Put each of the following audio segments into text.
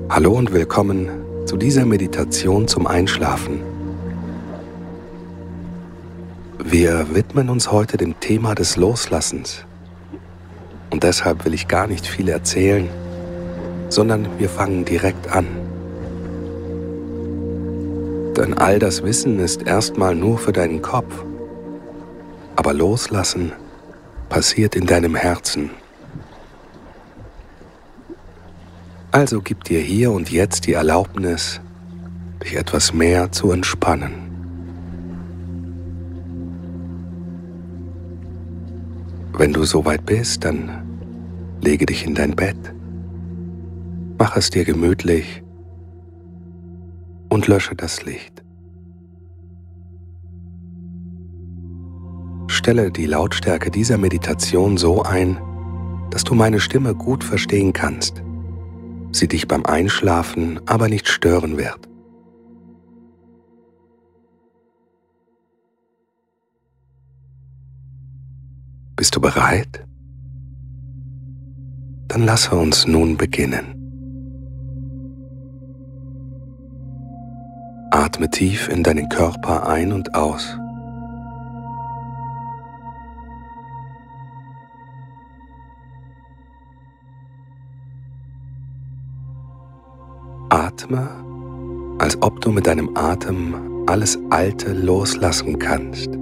Hallo und willkommen zu dieser Meditation zum Einschlafen. Wir widmen uns heute dem Thema des Loslassens. Und deshalb will ich gar nicht viel erzählen, sondern wir fangen direkt an. Denn all das Wissen ist erstmal nur für deinen Kopf. Aber Loslassen passiert in deinem Herzen. Also gib dir hier und jetzt die Erlaubnis, dich etwas mehr zu entspannen. Wenn du soweit bist, dann lege dich in dein Bett, mach es dir gemütlich und lösche das Licht. Stelle die Lautstärke dieser Meditation so ein, dass du meine Stimme gut verstehen kannst, sie dich beim Einschlafen aber nicht stören wird. Bist du bereit? Dann lasse uns nun beginnen. Atme tief in deinen Körper ein und aus. Atme, als ob du mit deinem Atem alles Alte loslassen kannst.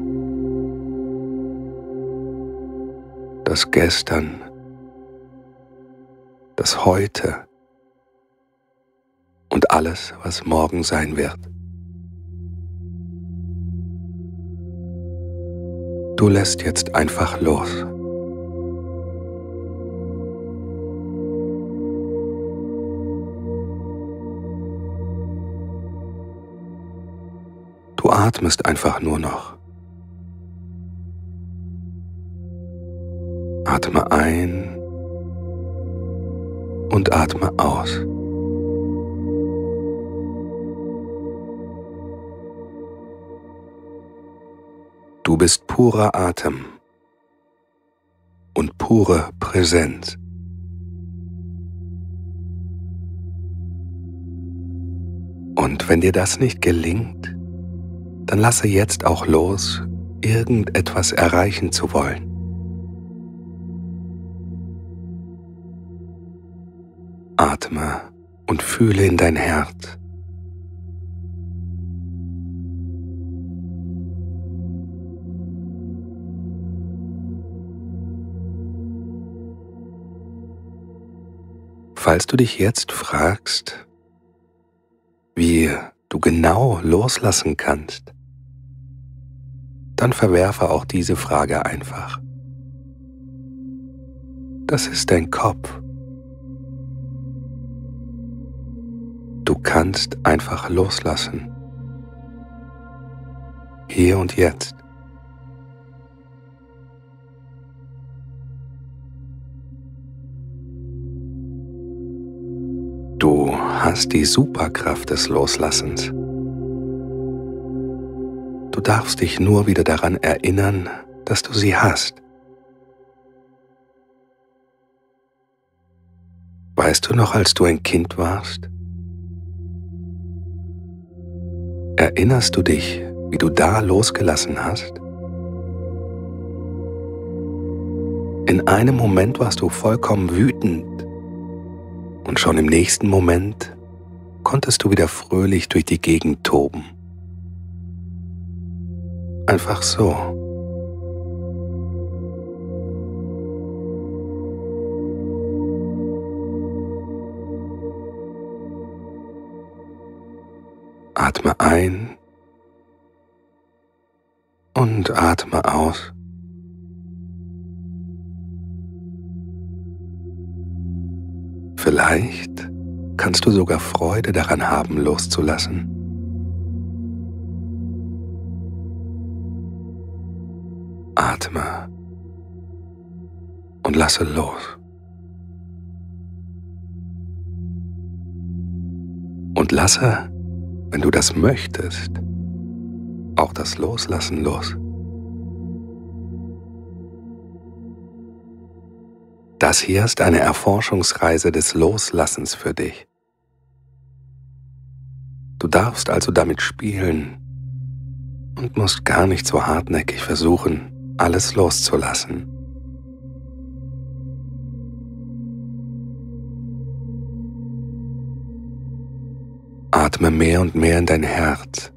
Das Gestern, das Heute und alles, was morgen sein wird. Du lässt jetzt einfach los. Du atmest einfach nur noch. Atme ein und atme aus. Du bist purer Atem und pure Präsenz. Und wenn dir das nicht gelingt, dann lasse jetzt auch los, irgendetwas erreichen zu wollen. Atme und fühle in dein Herz. Falls du dich jetzt fragst, wie du genau loslassen kannst, dann verwerfe auch diese Frage einfach. Das ist dein Kopf. Du kannst einfach loslassen. Hier und jetzt. Du hast die Superkraft des Loslassens. Du darfst dich nur wieder daran erinnern, dass du sie hast. Weißt du noch, als du ein Kind warst? Erinnerst du dich, wie du da losgelassen hast? In einem Moment warst du vollkommen wütend und schon im nächsten Moment konntest du wieder fröhlich durch die Gegend toben. Einfach so. Atme ein und atme aus. Vielleicht kannst du sogar Freude daran haben, loszulassen. Atme und lasse los. Und lasse, wenn du das möchtest, auch das Loslassen los. Das hier ist eine Erforschungsreise des Loslassens für dich. Du darfst also damit spielen und musst gar nicht so hartnäckig versuchen, alles loszulassen. Atme mehr und mehr in dein Herz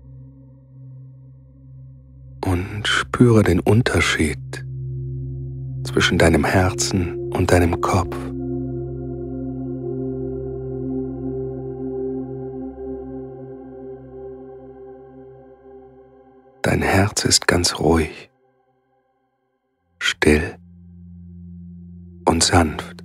und spüre den Unterschied zwischen deinem Herzen und deinem Kopf. Dein Herz ist ganz ruhig, still und sanft.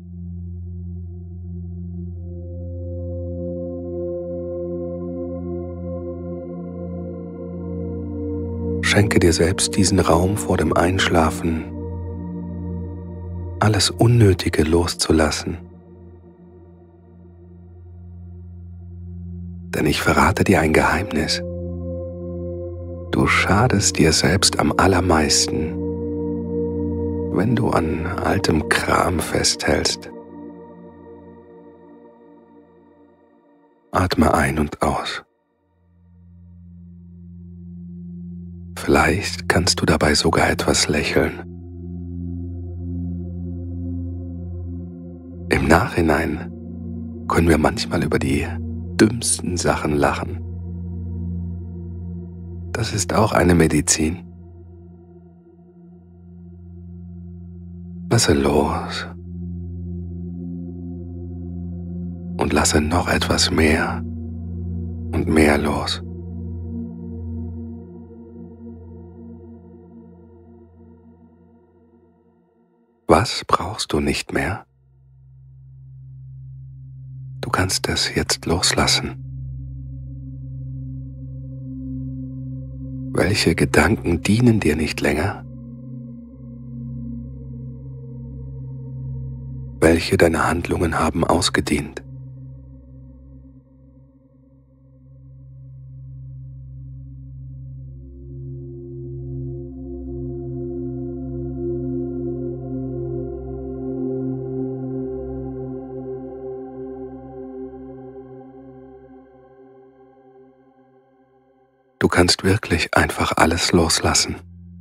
Schenke dir selbst diesen Raum vor dem Einschlafen, alles Unnötige loszulassen. Denn ich verrate dir ein Geheimnis. Du schadest dir selbst am allermeisten, wenn du an altem Kram festhältst. Atme ein und aus. Vielleicht kannst du dabei sogar etwas lächeln. Im Nachhinein können wir manchmal über die dümmsten Sachen lachen. Das ist auch eine Medizin. Lasse los und lasse noch etwas mehr und mehr los. Was brauchst du nicht mehr? Du kannst es jetzt loslassen. Welche Gedanken dienen dir nicht länger? Welche deiner Handlungen haben ausgedient? Du kannst wirklich einfach alles loslassen.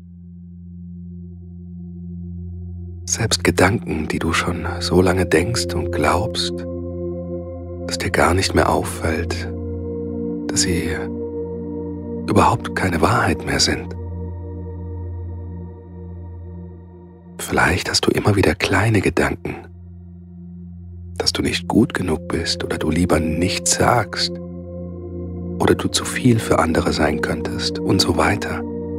Selbst Gedanken, die du schon so lange denkst und glaubst, dass dir gar nicht mehr auffällt, dass sie überhaupt keine Wahrheit mehr sind. Vielleicht hast du immer wieder kleine Gedanken, dass du nicht gut genug bist oder du lieber nichts sagst oder du zu viel für andere sein könntest und so weiter.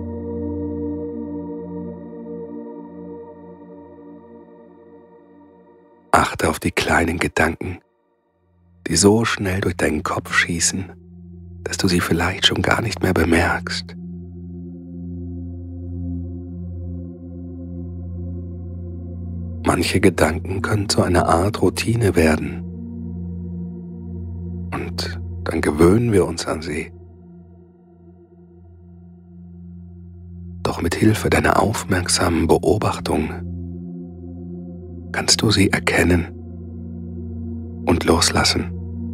Achte auf die kleinen Gedanken, die so schnell durch deinen Kopf schießen, dass du sie vielleicht schon gar nicht mehr bemerkst. Manche Gedanken können zu einer Art Routine werden und dann gewöhnen wir uns an sie. Doch mit Hilfe deiner aufmerksamen Beobachtung kannst du sie erkennen und loslassen.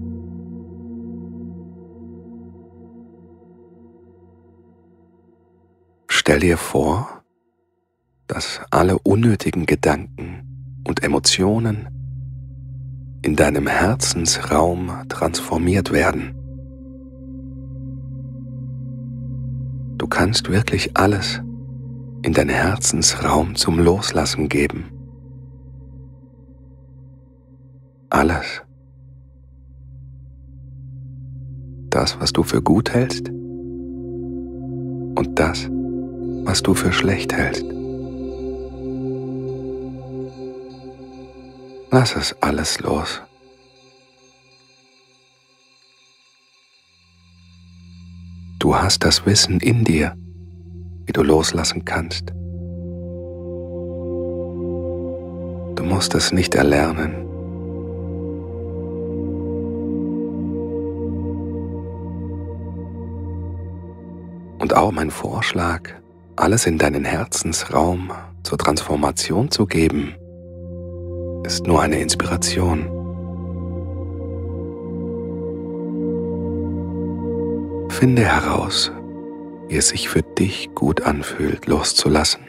Stell dir vor, dass alle unnötigen Gedanken und Emotionen in deinem Herzensraum transformiert werden. Du kannst wirklich alles in deinen Herzensraum zum Loslassen geben. Alles. Das, was du für gut hältst und das, was du für schlecht hältst. Lass es alles los. Du hast das Wissen in dir, wie du loslassen kannst. Du musst es nicht erlernen. Und auch mein Vorschlag, alles in deinen Herzensraum zur Transformation zu geben, ist nur eine Inspiration. Finde heraus, wie es sich für dich gut anfühlt, loszulassen.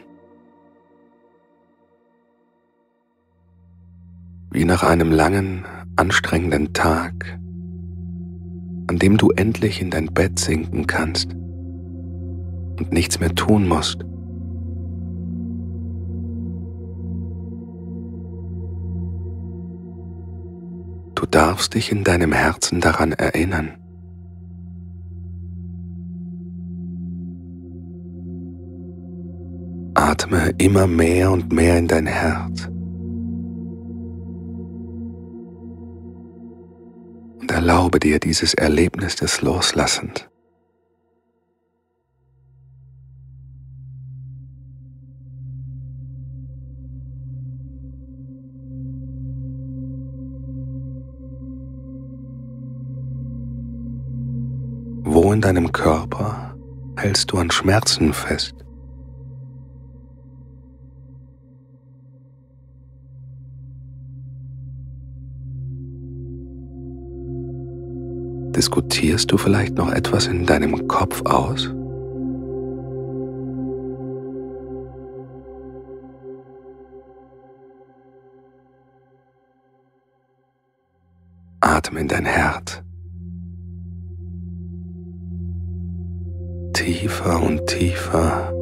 Wie nach einem langen, anstrengenden Tag, an dem du endlich in dein Bett sinken kannst und nichts mehr tun musst. Du darfst dich in deinem Herzen daran erinnern. Atme immer mehr und mehr in dein Herz und erlaube dir dieses Erlebnis des Loslassens. Wo in deinem Körper hältst du an Schmerzen fest? Diskutierst du vielleicht noch etwas in deinem Kopf aus? Atme in dein Herz. Tiefer und tiefer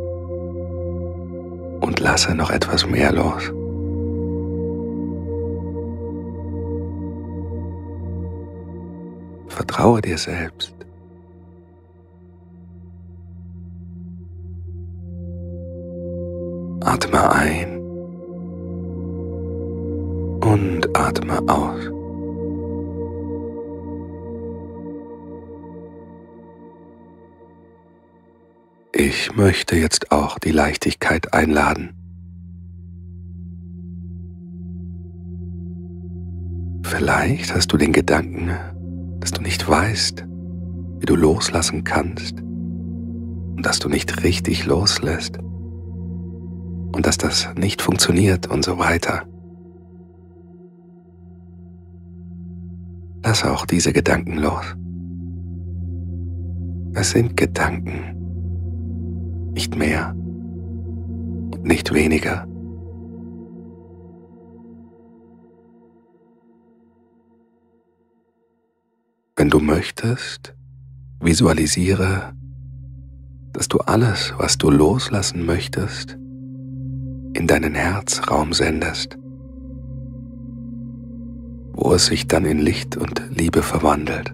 und lasse noch etwas mehr los. Vertraue dir selbst. Atme ein und atme aus. Ich möchte jetzt auch die Leichtigkeit einladen. Vielleicht hast du den Gedanken, dass du nicht weißt, wie du loslassen kannst und dass du nicht richtig loslässt und dass das nicht funktioniert und so weiter. Lass auch diese Gedanken los. Es sind Gedanken, nicht mehr und nicht weniger. Wenn du möchtest, visualisiere, dass du alles, was du loslassen möchtest, in deinen Herzraum sendest, wo es sich dann in Licht und Liebe verwandelt.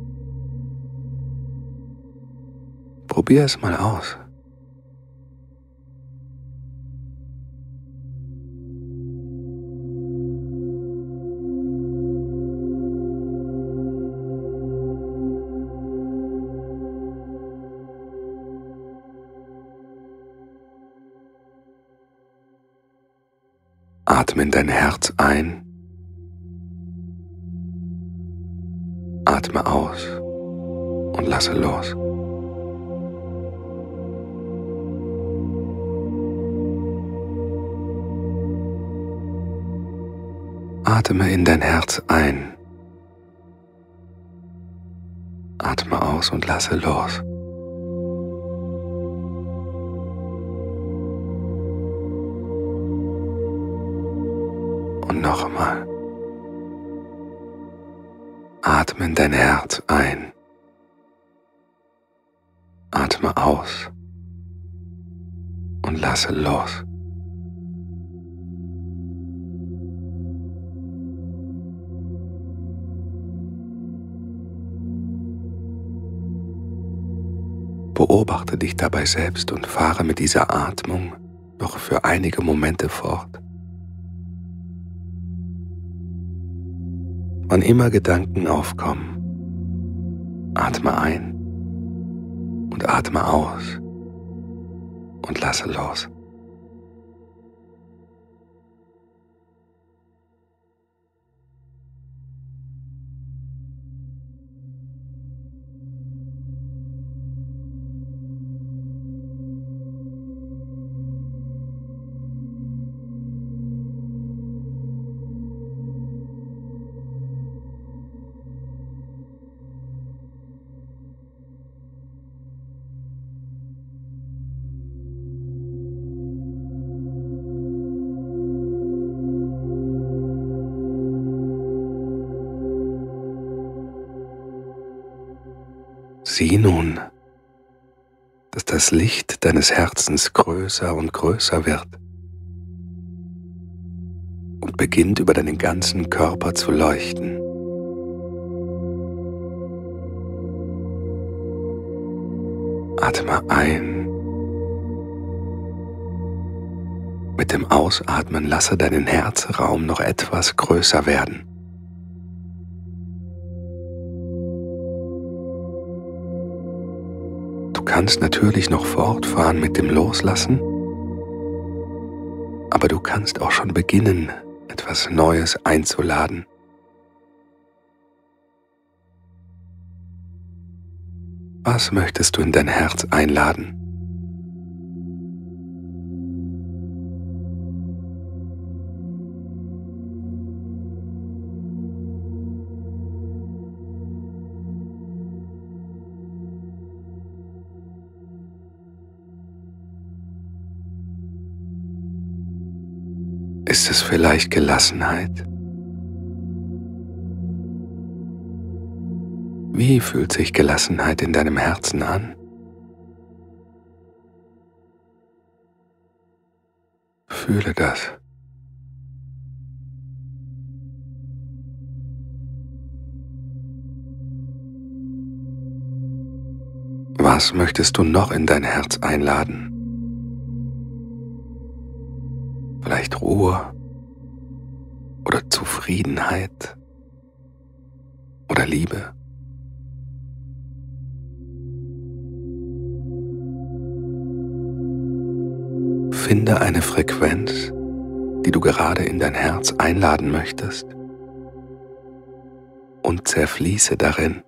Probier es mal aus. Atme in dein Herz ein, atme aus und lasse los. Atme in dein Herz ein, atme aus und lasse los. Und noch einmal. Atme in dein Herz ein. Atme aus und lasse los. Beobachte dich dabei selbst und fahre mit dieser Atmung noch für einige Momente fort. Wann immer Gedanken aufkommen, atme ein und atme aus und lasse los. Sieh nun, dass das Licht deines Herzens größer und größer wird und beginnt über deinen ganzen Körper zu leuchten. Atme ein. Mit dem Ausatmen lasse deinen Herzraum noch etwas größer werden. Du kannst natürlich noch fortfahren mit dem Loslassen, aber du kannst auch schon beginnen, etwas Neues einzuladen. Was möchtest du in dein Herz einladen? Ist es vielleicht Gelassenheit? Wie fühlt sich Gelassenheit in deinem Herzen an? Fühle das. Was möchtest du noch in dein Herz einladen? Vielleicht Ruhe oder Zufriedenheit oder Liebe? Finde eine Frequenz, die du gerade in dein Herz einladen möchtest, und zerfließe darin.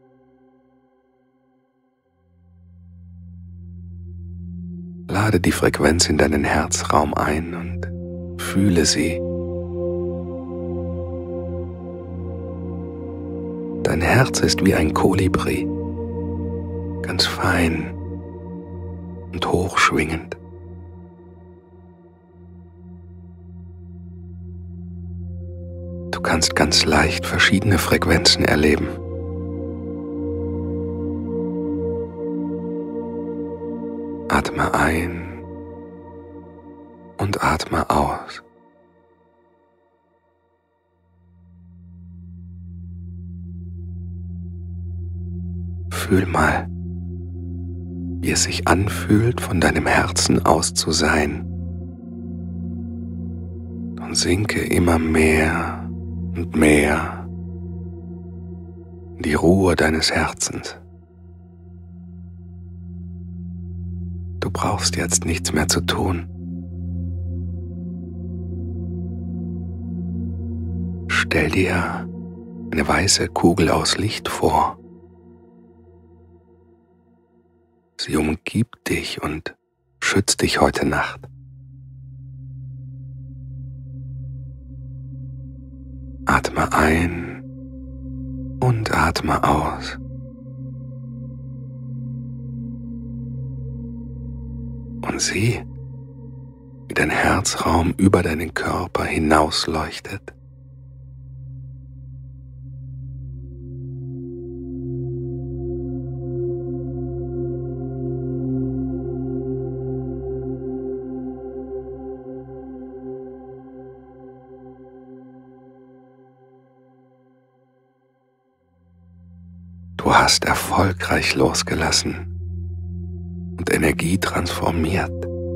Lade die Frequenz in deinen Herzraum ein und fühle sie. Dein Herz ist wie ein Kolibri, ganz fein und hochschwingend. Du kannst ganz leicht verschiedene Frequenzen erleben. Atme ein und atme aus. Fühl mal, wie es sich anfühlt, von deinem Herzen aus zu sein. Und sinke immer mehr und mehr in die Ruhe deines Herzens. Du brauchst jetzt nichts mehr zu tun. Stell dir eine weiße Kugel aus Licht vor. Sie umgibt dich und schützt dich heute Nacht. Atme ein und atme aus. Und sieh, wie dein Herzraum über deinen Körper hinausleuchtet. Du hast erfolgreich losgelassen und Energie transformiert.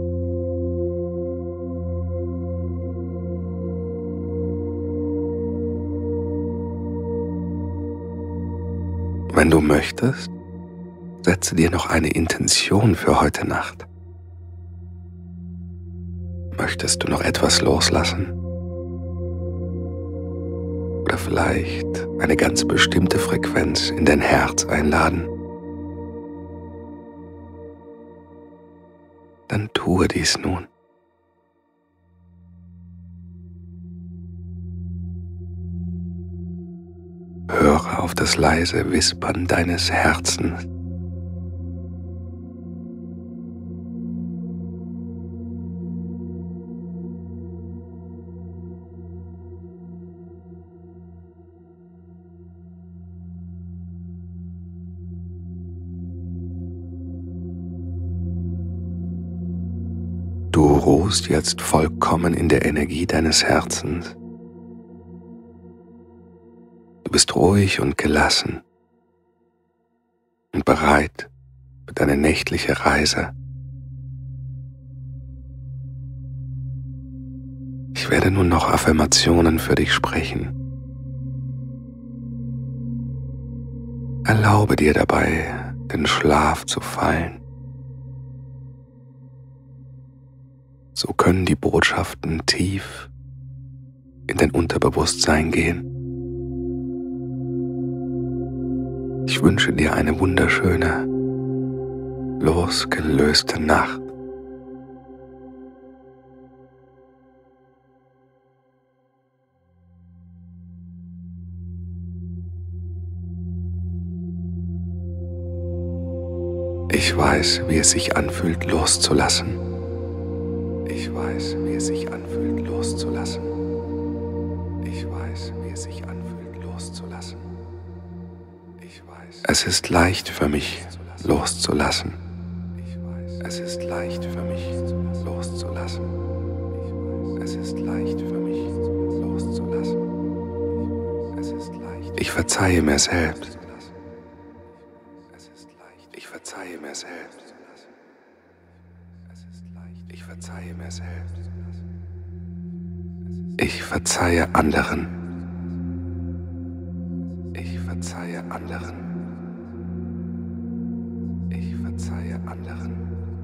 Wenn du möchtest, setze dir noch eine Intention für heute Nacht. Möchtest du noch etwas loslassen? Oder vielleicht eine ganz bestimmte Frequenz in dein Herz einladen? Dann tue dies nun. Höre auf das leise Wispern deines Herzens. ruhst jetzt vollkommen in der Energie deines Herzens. Du bist ruhig und gelassen und bereit für deine nächtliche Reise. Ich werde nun noch Affirmationen für dich sprechen. Erlaube dir dabei, in Schlaf zu fallen. So können die Botschaften tief in dein Unterbewusstsein gehen. Ich wünsche dir eine wunderschöne, losgelöste Nacht. Ich weiß, wie es sich anfühlt, loszulassen. Ich weiß, wie es sich anfühlt, loszulassen. Ich weiß, wie es sich anfühlt, loszulassen. Ich weiß. Es ist leicht für mich, loszulassen. Es ist leicht für mich, loszulassen. Es ist leicht für mich, loszulassen. Ich verzeihe mir selbst. Ich verzeihe mir selbst. Ich verzeihe mir selbst. Ich verzeihe anderen. Ich verzeihe anderen. Ich verzeihe anderen.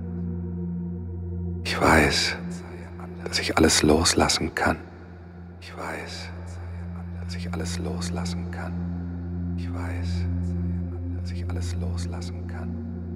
Ich weiß, dass ich alles loslassen kann. Ich weiß, dass ich alles loslassen kann. Ich weiß, dass ich alles loslassen kann.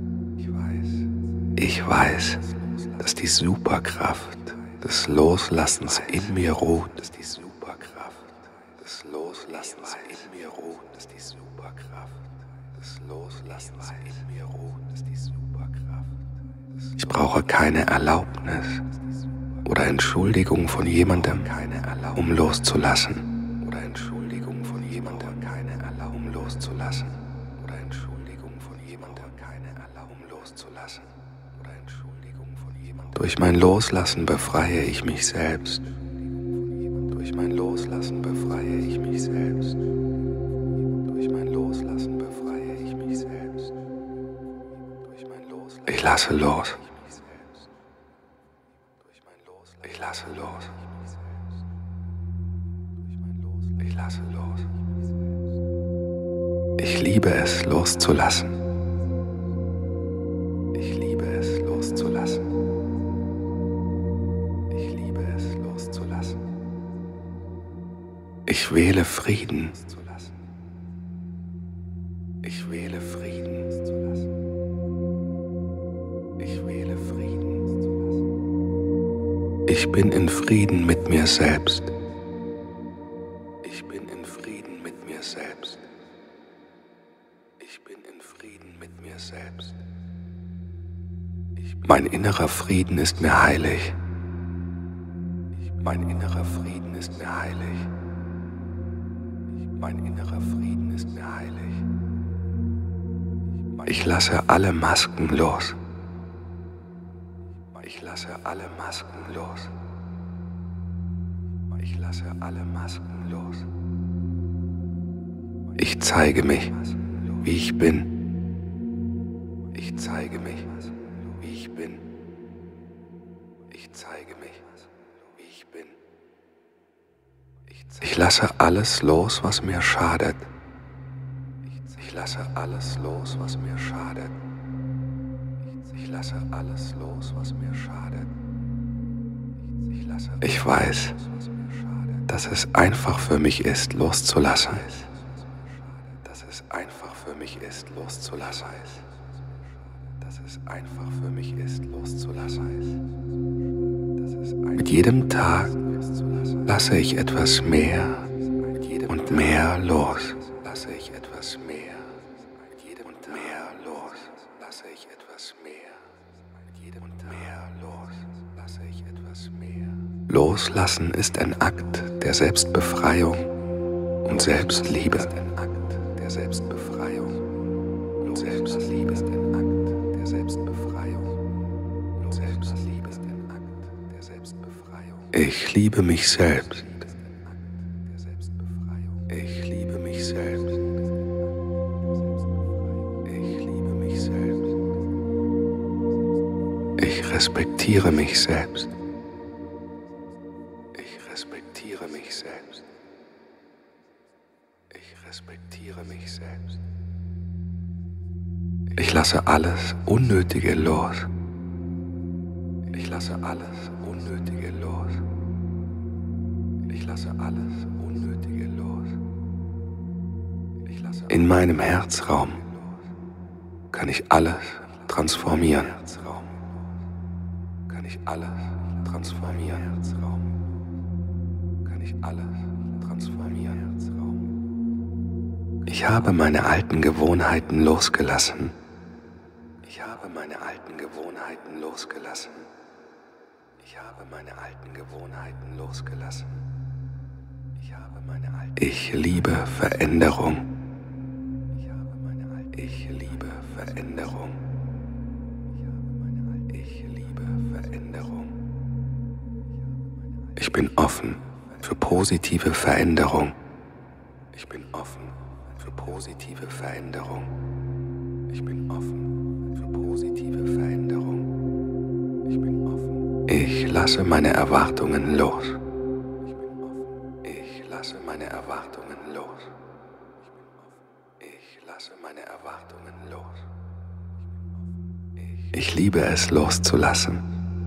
Ich weiß, dass die Superkraft des Loslassens in mir ruht. Dass die Superkraft des Loslassens in mir ruht. Dass die Superkraft des Loslassens in mir ruht. Dass die Superkraft. Ich brauche keine Erlaubnis oder Entschuldigung von jemandem, um loszulassen. Oder Entschuldigung von jemandem, um loszulassen. Oder Entschuldigung von jemandem, um loszulassen. Oder Entschuldigung von jemandem. Durch mein Loslassen befreie ich mich selbst. Durch mein Loslassen befreie ich mich selbst. Durch mein Loslassen befreie ich mich selbst. Ich lasse los. Ich lasse los. Ich lasse los. Ich liebe es, loszulassen. Ich liebe es, loszulassen. Ich liebe es, loszulassen. Ich wähle Frieden. Ich wähle Frieden. Ich wähle Frieden. Ich bin in Frieden mit mir selbst. Ich bin in Frieden mit mir selbst. Ich bin in Frieden mit mir selbst. Mein innerer Frieden ist mir heilig. Mein innerer Frieden ist mir heilig. Mein innerer Frieden ist mir heilig. Ich lasse alle Masken los. Ich lasse alle Masken los. Ich lasse alle Masken los. Ich zeige mich, wie ich bin. Ich zeige mich, wie ich bin. Ich zeige mich, wie ich bin. Ich lasse alles los, was mir schadet. Ich lasse alles los, was mir schadet. Ich lasse alles los, was mir schadet. Ich weiß, dass es einfach für mich ist, loszulassen. Dass es einfach für mich ist, loszulassen. Dass es einfach für mich ist, loszulassen. Mit jedem Tag lasse ich etwas mehr und mehr los. Lasse ich etwas mehr und mehr los. Lasse ich etwas mehr und mehr los. Lasse ich etwas mehr. Loslassen ist ein Akt der Selbstbefreiung und Selbstliebe. Ein Akt der Selbstbefreiung und Selbstliebe. Ein Akt der Selbstbefreiung und Selbstliebe. Ein Akt der Ich liebe mich selbst. Ich liebe mich selbst. Ich liebe mich selbst. Ich respektiere mich selbst. Ich respektiere mich selbst. Ich respektiere mich selbst. Ich lasse alles Unnötige los. Ich lasse alles Unnötige los. Ich lasse alles Unnötige los. In meinem Herzraum kann ich alles transformieren. Kann ich alles transformieren. Kann ich alles transformieren. Ich habe meine alten Gewohnheiten losgelassen. Ich habe meine alten Gewohnheiten losgelassen. Ich habe meine alten Gewohnheiten losgelassen. Ich liebe Veränderung. Ich liebe Veränderung. Ich liebe Veränderung. Ich bin offen für positive Veränderung. Ich bin offen für positive Veränderung. Ich bin offen für positive Veränderung. Ich bin offen. Ich lasse meine Erwartungen los. Ich lasse meine Erwartungen los. Ich lasse meine Erwartungen los. Ich liebe es loszulassen.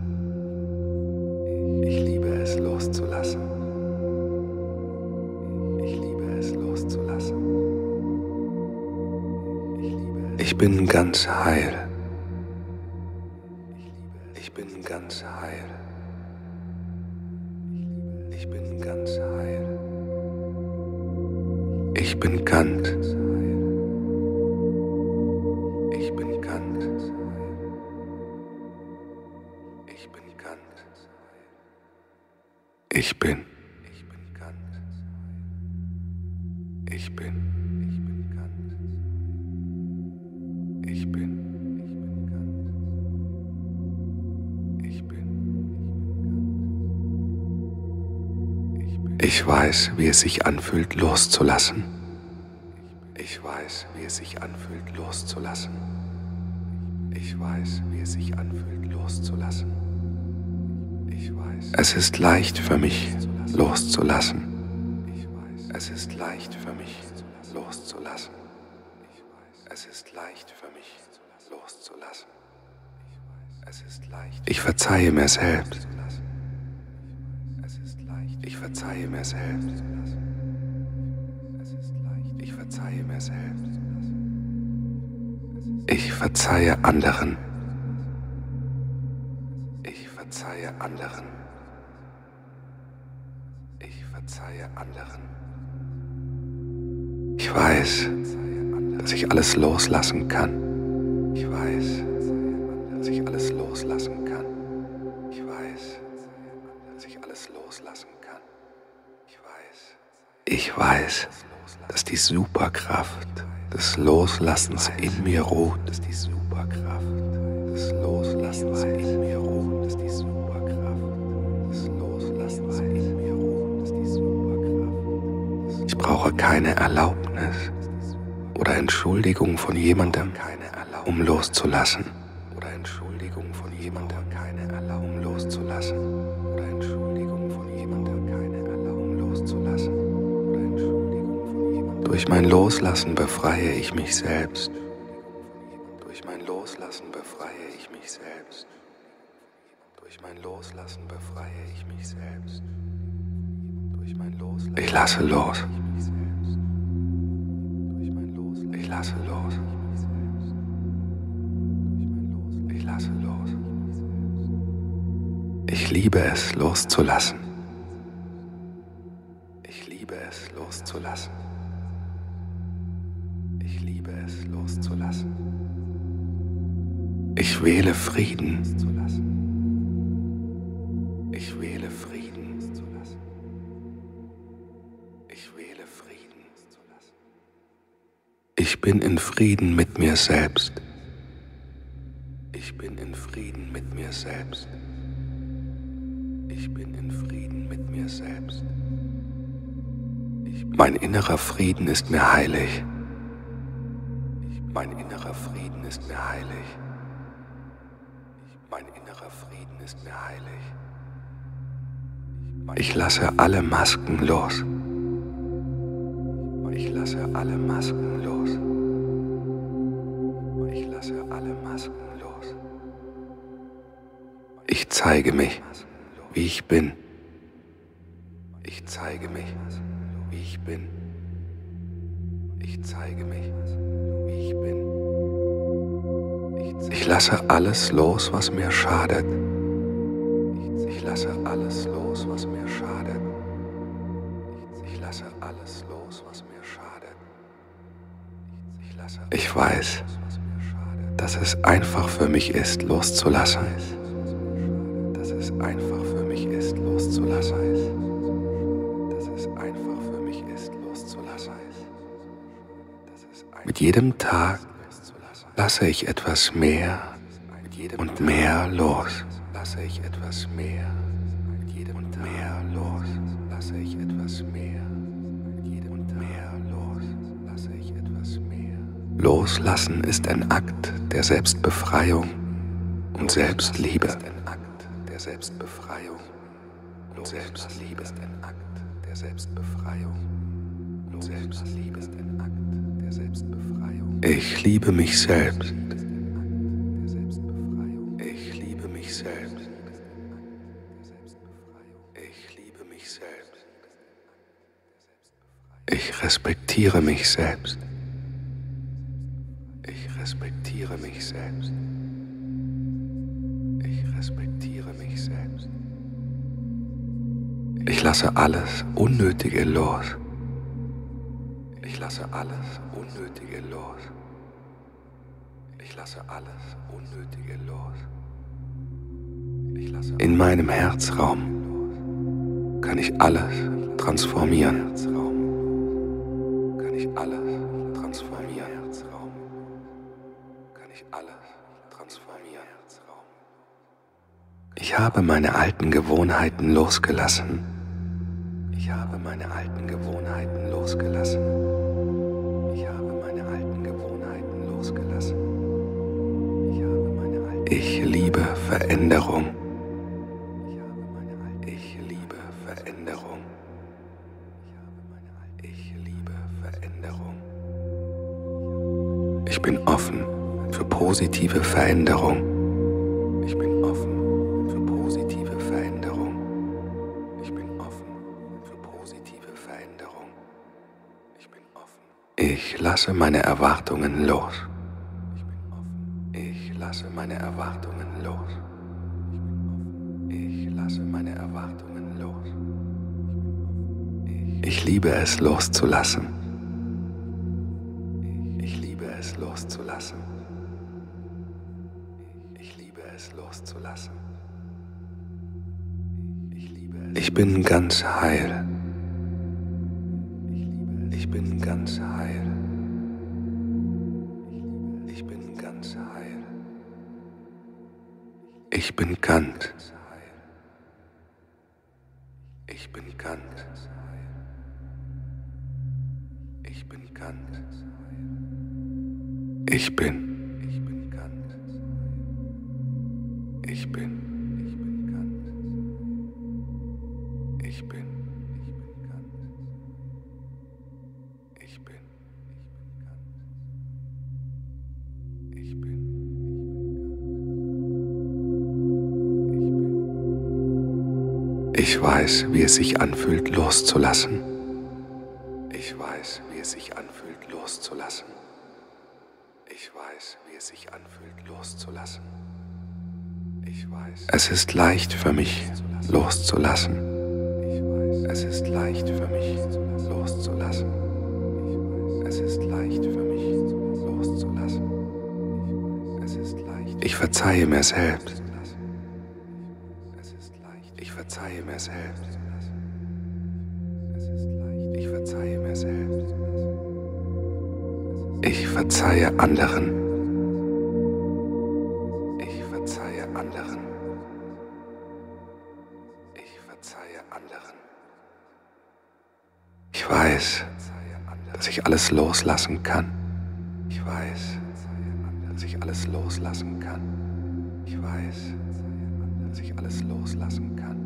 Ich liebe es loszulassen. Ich liebe es loszulassen. Ich bin ganz heil. Ich bin ganz heil. Ich bin ganz heil. Ich bin ganz. Ich bin ganz. Ich bin ganz. Ich bin. Ich bin ganz. Ich bin. Ich bin ganz. Ich bin. Ich bin ganz. Ich bin. Ich weiß, wie es sich anfühlt, loszulassen. Ich weiß, wie es sich anfühlt, loszulassen. Ich weiß, wie es sich anfühlt, loszulassen. Ich weiß. Es ist leicht für mich, loszulassen. Es ist leicht für mich, loszulassen. Es ist leicht für mich, loszulassen. Ich verzeihe mir selbst. Ich verzeihe mir selbst. Ich verzeihe mir selbst. Ich verzeihe anderen. Ich verzeihe anderen. Ich verzeihe anderen. Ich weiß, dass ich alles loslassen kann. Ich weiß, dass ich alles loslassen kann. Ich weiß, dass ich alles loslassen kann. Ich weiß, dass die Superkraft des Loslassens in mir ruht. Dass die Superkraft des Loslassens in mir ruht. Dass die Superkraft des Loslassens in mir ruht. Dass die Superkraft. Ich brauche keine Erlaubnis oder Entschuldigung von jemandem, um loszulassen. Oder Entschuldigung von jemandem, um loszulassen. Oder Entschuldigung von jemandem, um loszulassen. Oder Entschuldigung von jemandem. Durch mein Loslassen befreie ich mich selbst. Durch mein Loslassen befreie ich mich selbst. Durch mein Loslassen befreie ich mich selbst. Durch mein Loslassen. Ich lasse los. Ich lasse los. Ich lasse los. Ich liebe es, loszulassen. Ich liebe es, loszulassen. Ich liebe es, loszulassen. Ich wähle Frieden. Ich wähle Frieden. Ich wähle Frieden. Ich bin in Frieden mit mir selbst. Ich bin in Frieden mit mir selbst. Ich bin in Frieden mit mir selbst. Mein innerer Frieden ist mir heilig. Mein innerer Frieden ist mir heilig. Mein innerer Frieden ist mir heilig. Ich lasse alle Masken los. Ich lasse alle Masken los. Ich lasse alle Masken los. Ich zeige mich, wie ich bin. Ich zeige mich, wie ich bin. Ich zeige mich, wie ich bin. Ich lasse alles los, was mir schadet. Ich lasse alles los, was mir schadet. Ich lasse alles los, was mir schadet. Ich weiß, dass es einfach für mich ist, loszulassen. Dass es einfach für mich ist, loszulassen. Dass es einfach für mich ist, loszulassen. Mit jedem Tag lasse ich etwas mehr und mehr los. Lasse ich etwas mehr und mehr los. Lasse ich etwas mehr und mehr los. Lasse ich etwas mehr. Loslassen ist ein Akt der Selbstbefreiung und Selbstliebe. Der Selbstbefreiung und Selbstliebe ist ein Akt der Selbstbefreiung und Selbstliebe ist ein Akt der Selbstbefreiung. Ich liebe mich selbst. Ich liebe mich selbst. Ich liebe mich selbst. Ich respektiere mich selbst. Ich respektiere mich selbst. Ich respektiere mich selbst. Ich lasse alles Unnötige los. Ich lasse alles Unnötige los. Ich lasse alles Unnötige los. In meinem Herzraum kann ich alles transformieren. Kann ich alles transformieren. Kann ich alles transformieren. Ich habe meine alten Gewohnheiten losgelassen. Ich habe meine alten Gewohnheiten losgelassen. Ich habe meine alten Gewohnheiten losgelassen. Ich liebe Veränderung. Ich liebe Veränderung. Ich liebe Veränderung. Ich bin offen für positive Veränderung. Ich bin offen für positive Veränderung. Ich bin offen für positive Veränderung. Ich bin offen. Ich lasse meine Erwartungen los. Ich lasse meine Erwartungen los. Ich lasse meine Erwartungen los. Ich liebe es loszulassen. Ich liebe es loszulassen. Ich liebe es loszulassen. Ich bin ganz heil. Ich bin ganz heil. Ich bin ganz heil. Ich bin ganz. Ich bin ganz. Ich bin ganz. Ich bin. Ich bin ganz. Ich bin. Ich bin ganz. Ich bin. Ich bin ganz. Ich bin. Ich bin. Ich weiß, wie es sich anfühlt, loszulassen. Ich weiß, wie es sich anfühlt, loszulassen. Ich weiß, wie es sich anfühlt, loszulassen. Ich weiß. Es ist leicht für mich, loszulassen. Es ist leicht für mich, loszulassen. Es ist leicht für mich, loszulassen. Ich verzeihe mir selbst. Ich verzeihe mir selbst. Ich verzeihe mir selbst. Ich verzeihe anderen. Ich verzeihe anderen. Ich Ich weiß, dass ich alles loslassen kann. Ich weiß, dass ich alles loslassen kann. Ich weiß, dass ich alles loslassen kann.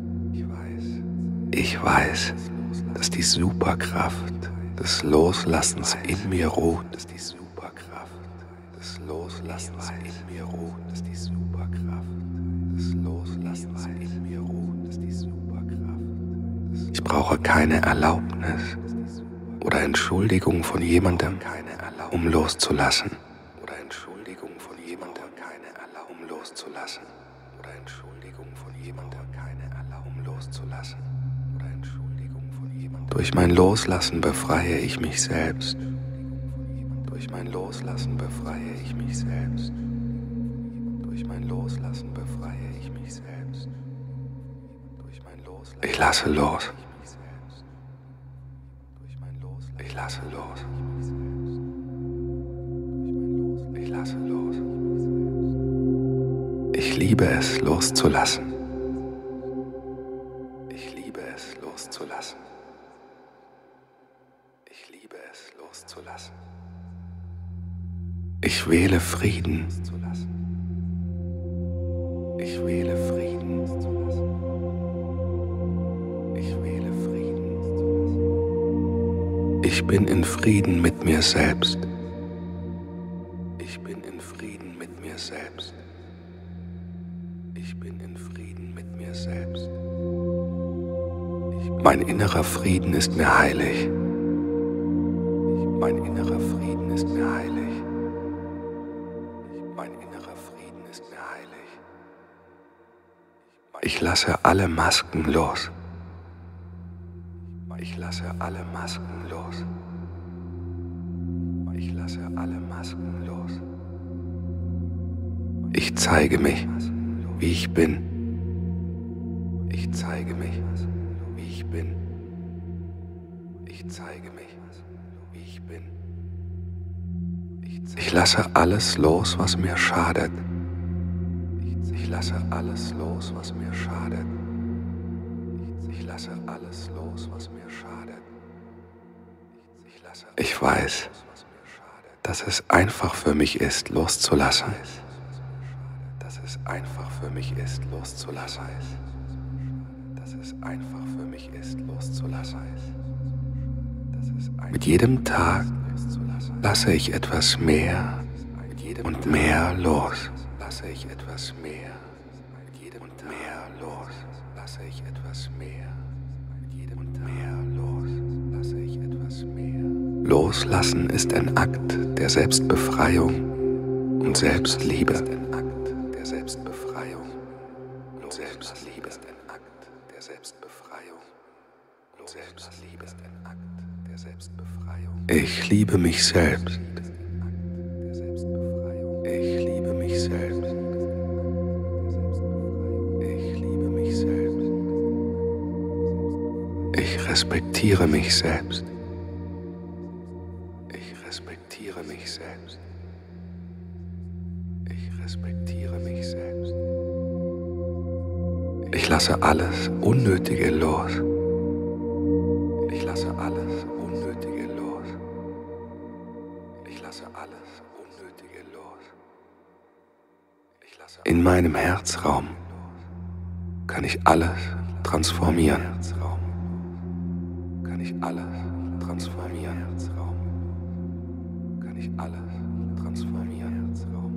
Ich weiß, dass die Superkraft des Loslassens in mir ruht. Dass die Superkraft des Loslassens in mir ruht. Dass die Superkraft des Loslassens in mir ruht. Dass die Superkraft. Ich brauche keine Erlaubnis oder Entschuldigung von jemandem, um loszulassen. Oder Entschuldigung von jemandem, um loszulassen. Oder Entschuldigung von jemandem, um loszulassen. Oder Entschuldigung von jemandem. Durch mein Loslassen befreie ich mich selbst. Durch mein Loslassen befreie ich mich selbst. Durch mein Loslassen befreie ich mich selbst. Ich lasse los. Ich lasse los. Ich lasse los. Ich liebe es, loszulassen. Ich liebe es, loszulassen. Ich liebe es, loszulassen. Ich wähle Frieden. Ich wähle Frieden. Ich wähle Frieden. Ich bin in Frieden mit mir selbst. Ich bin in Frieden mit mir selbst. Ich bin in Frieden mit mir selbst. Mein innerer Frieden ist mir heilig. Mein innerer Frieden ist mir heilig. Mein innerer Frieden ist mir heilig. Ich lasse alle Masken los. Ich lasse alle Masken los. Ich lasse alle Masken los. Ich zeige mich, wie ich bin. Ich zeige mich, wie ich bin. Ich zeige mich, wie ich bin. Ich lasse alles los, was mir schadet. Ich lasse alles los, was mir schadet. Ich lasse alles los, was mir schadet. Ich weiß, dass es einfach für mich ist, loszulassen. Dass es einfach für mich ist, loszulassen. Dass es einfach für mich ist, loszulassen. Mit jedem Tag lasse ich etwas mehr und mehr los. Lasse ich etwas mehr und mehr los. Lasse ich etwas mehr und mehr los. Lasse ich etwas mehr. Loslassen ist ein Akt der Selbstbefreiung und Selbstliebe. Der Selbstbefreiung und Selbstliebe ist ein Akt der Selbstbefreiung und Selbstliebe ist ein Akt der Selbstbefreiung. Ich liebe mich selbst. Ich liebe mich selbst. Ich liebe mich selbst. Ich respektiere mich selbst. Ich respektiere mich selbst. Ich respektiere mich selbst. Ich lasse alles Unnötige los. Ich lasse alles Unnötige los. Ich lasse alles Unnötige los. In meinem Herzraum kann ich alles transformieren. Kann ich alles transformieren. Kann ich alles transformieren.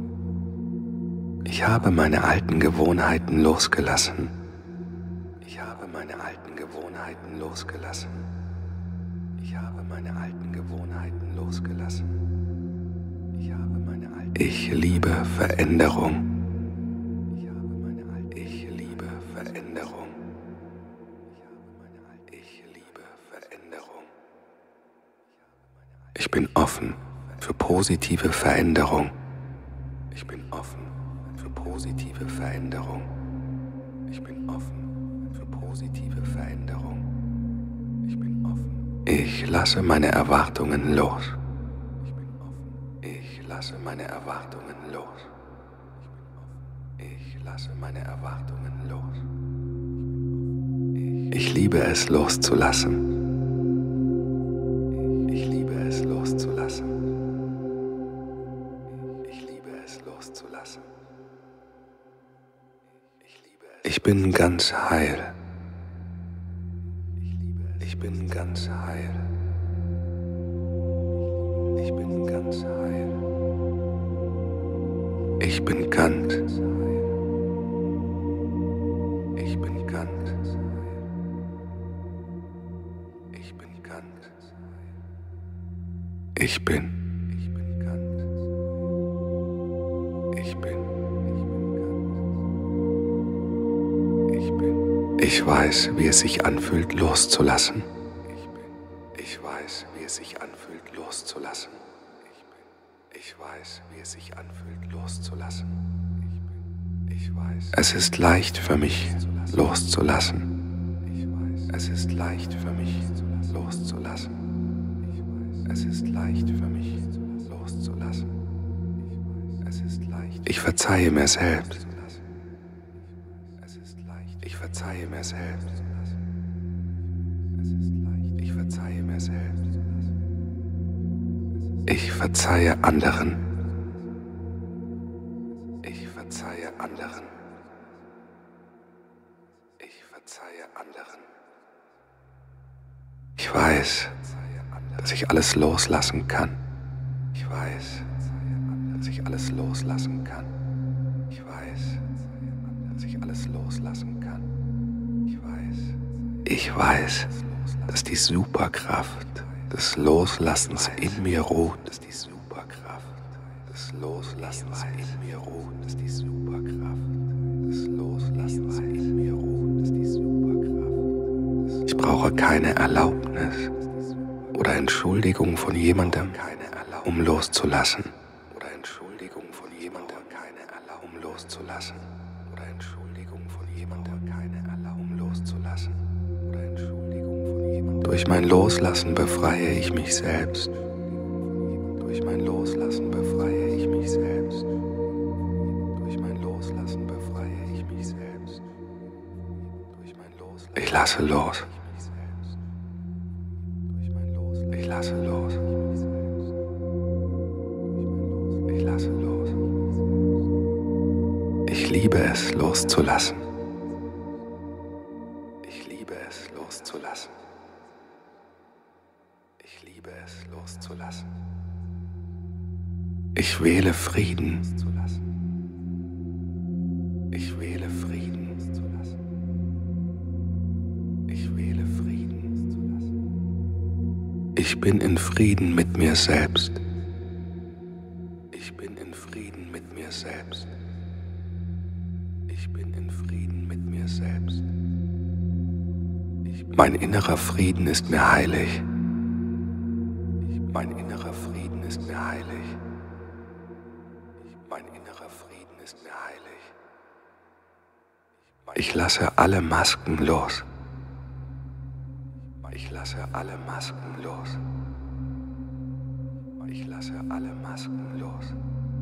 Ich habe meine alten Gewohnheiten losgelassen. Ich habe meine alten Gewohnheiten losgelassen. Ich habe meine alten Gewohnheiten losgelassen. Ich liebe Veränderung. Ich liebe Veränderung. Ich liebe Veränderung. Ich bin offen für positive Veränderung. Ich bin offen für positive Veränderung. Ich bin offen für positive Veränderung. Ich bin offen. Ich lasse meine Erwartungen los. Ich bin offen. Ich lasse meine Erwartungen los. Ich lasse meine Erwartungen los. Ich liebe es loszulassen. Ich bin ganz heil. Ich bin ganz heil. Ich bin ganz heil. Ich bin ganz. Ich bin ganz. Ich bin ganz. Ich bin. Ich bin ganz. Ich bin. Ich bin. Ich weiß, wie es sich anfühlt, loszulassen. Ich weiß, wie es sich anfühlt, loszulassen. Ich weiß, wie es sich anfühlt, loszulassen. Ich weiß. Es ist leicht für mich, loszulassen. Es ist leicht für mich, loszulassen. Es ist leicht für mich, loszulassen. Ich verzeihe mir selbst. Ich verzeihe mir selbst. Ich verzeihe mir selbst. Ich verzeihe anderen. Ich verzeihe anderen. Ich verzeihe anderen. Ich weiß, dass ich alles loslassen kann. Ich weiß, dass ich alles loslassen kann. Ich weiß, dass ich alles loslassen kann. Ich weiß, dass die Superkraft des Loslassens in mir ruht. Dass die Superkraft des Loslassens in mir ruht. Dass die Superkraft des Loslassens in mir ruht. Dass die Superkraft. Ich brauche keine Erlaubnis oder Entschuldigung von jemandem, um loszulassen. Oder Entschuldigung von jemandem, um loszulassen. Oder Entschuldigung von jemandem, um loszulassen. Oder Entschuldigung von jemandem. Durch mein Loslassen befreie ich mich selbst. Durch mein Loslassen befreie ich mich selbst. Durch mein Loslassen befreie ich mich selbst. Ich lasse los. Ich lasse los. Ich lasse los. Ich liebe es, loszulassen. Ich liebe es, loszulassen. Ich liebe es, loszulassen. Ich wähle Frieden. Ich wähle Frieden. Ich wähle Frieden. Ich bin in Frieden mit mir selbst. Ich bin in Frieden mit mir selbst. Ich bin in Frieden mit mir selbst. Mein innerer Frieden ist mir heilig. Mein innerer Frieden ist mir heilig. Mein innerer Frieden ist mir heilig. Ich lasse alle Masken los. Ich lasse alle Masken los. Ich lasse alle Masken los.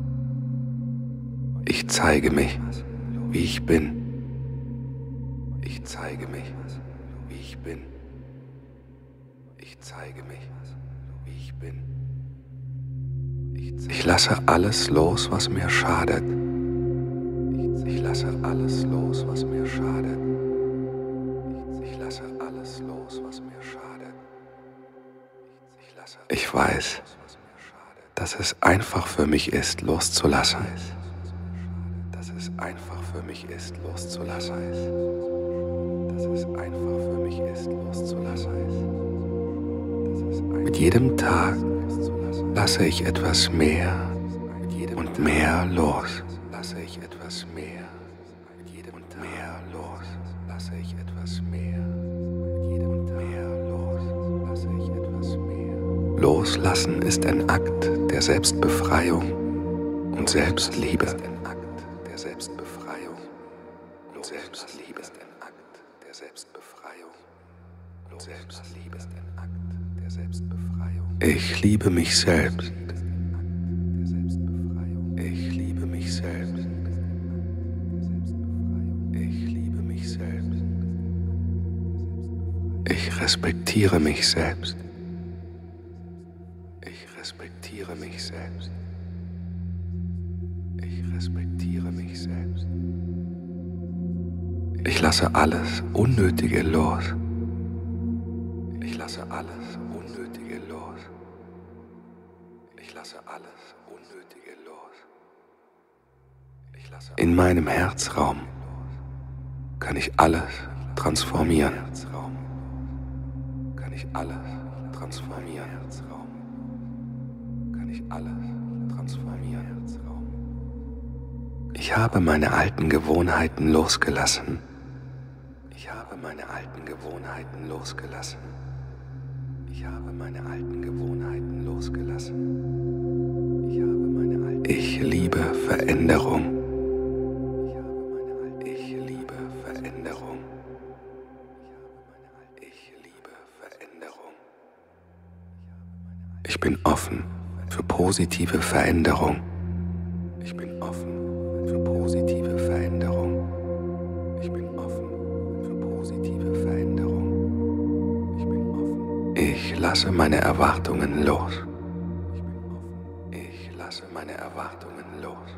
Ich zeige mich, wie ich bin. Ich zeige mich, wie ich bin. Ich zeige mich, wie ich bin. Ich lasse alles los, was mir schadet. Ich lasse alles los, was mir schadet. Ich lasse alles los, was mir schadet. Ich weiß, dass es einfach für mich ist, loszulassen. Dass es einfach für mich ist, loszulassen. Dass es einfach für mich ist, loszulassen. Mit jedem Tag lasse ich etwas mehr und mehr los. Lasse ich etwas mehr und mehr los. Lasse ich etwas mehr und mehr los. Lasse ich etwas mehr. Loslassen ist ein Akt der Selbstbefreiung und Selbstliebe. Der Selbstbefreiung und Selbstliebe. Ein Akt der Selbstbefreiung und Selbstliebe. Ein Akt der Selbstbefreiung. Ich liebe mich selbst. Ich liebe mich selbst. Ich liebe mich selbst. Ich respektiere mich selbst. Ich respektiere mich selbst. Ich respektiere mich selbst. Ich lasse alles Unnötige los. Ich lasse alles Unnötige los. Ich lasse alles Unnötige los. In meinem Herzraum kann ich alles transformieren. Kann ich alles transformieren. Kann ich alles transformieren. Ich habe meine alten Gewohnheiten losgelassen. Ich habe meine alten Gewohnheiten losgelassen. Ich habe meine alten Gewohnheiten losgelassen. Ich liebe Veränderung. Ich liebe Veränderung. Ich liebe Veränderung. Ich bin offen für positive Veränderung. Ich bin offen für positive Veränderung. Ich bin offen für positive Veränderung. Ich bin offen. Ich lasse meine Erwartungen los. Ich lasse meine Erwartungen los.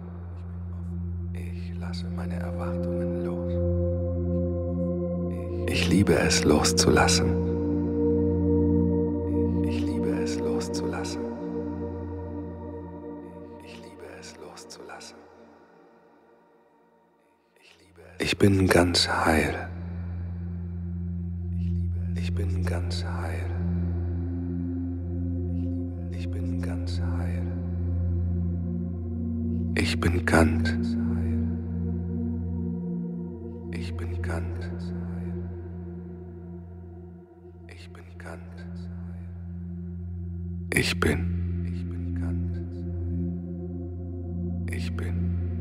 Ich lasse meine Erwartungen los. Ich liebe es loszulassen. Ich liebe es loszulassen. Ich liebe es loszulassen. Ich bin ganz heil. Ich bin ganz heil. Ich bin ganz heil. Ich bin ganz heil. Ich bin ganz heil. Ich bin ganz heil. Ich bin ganz heil. Ich bin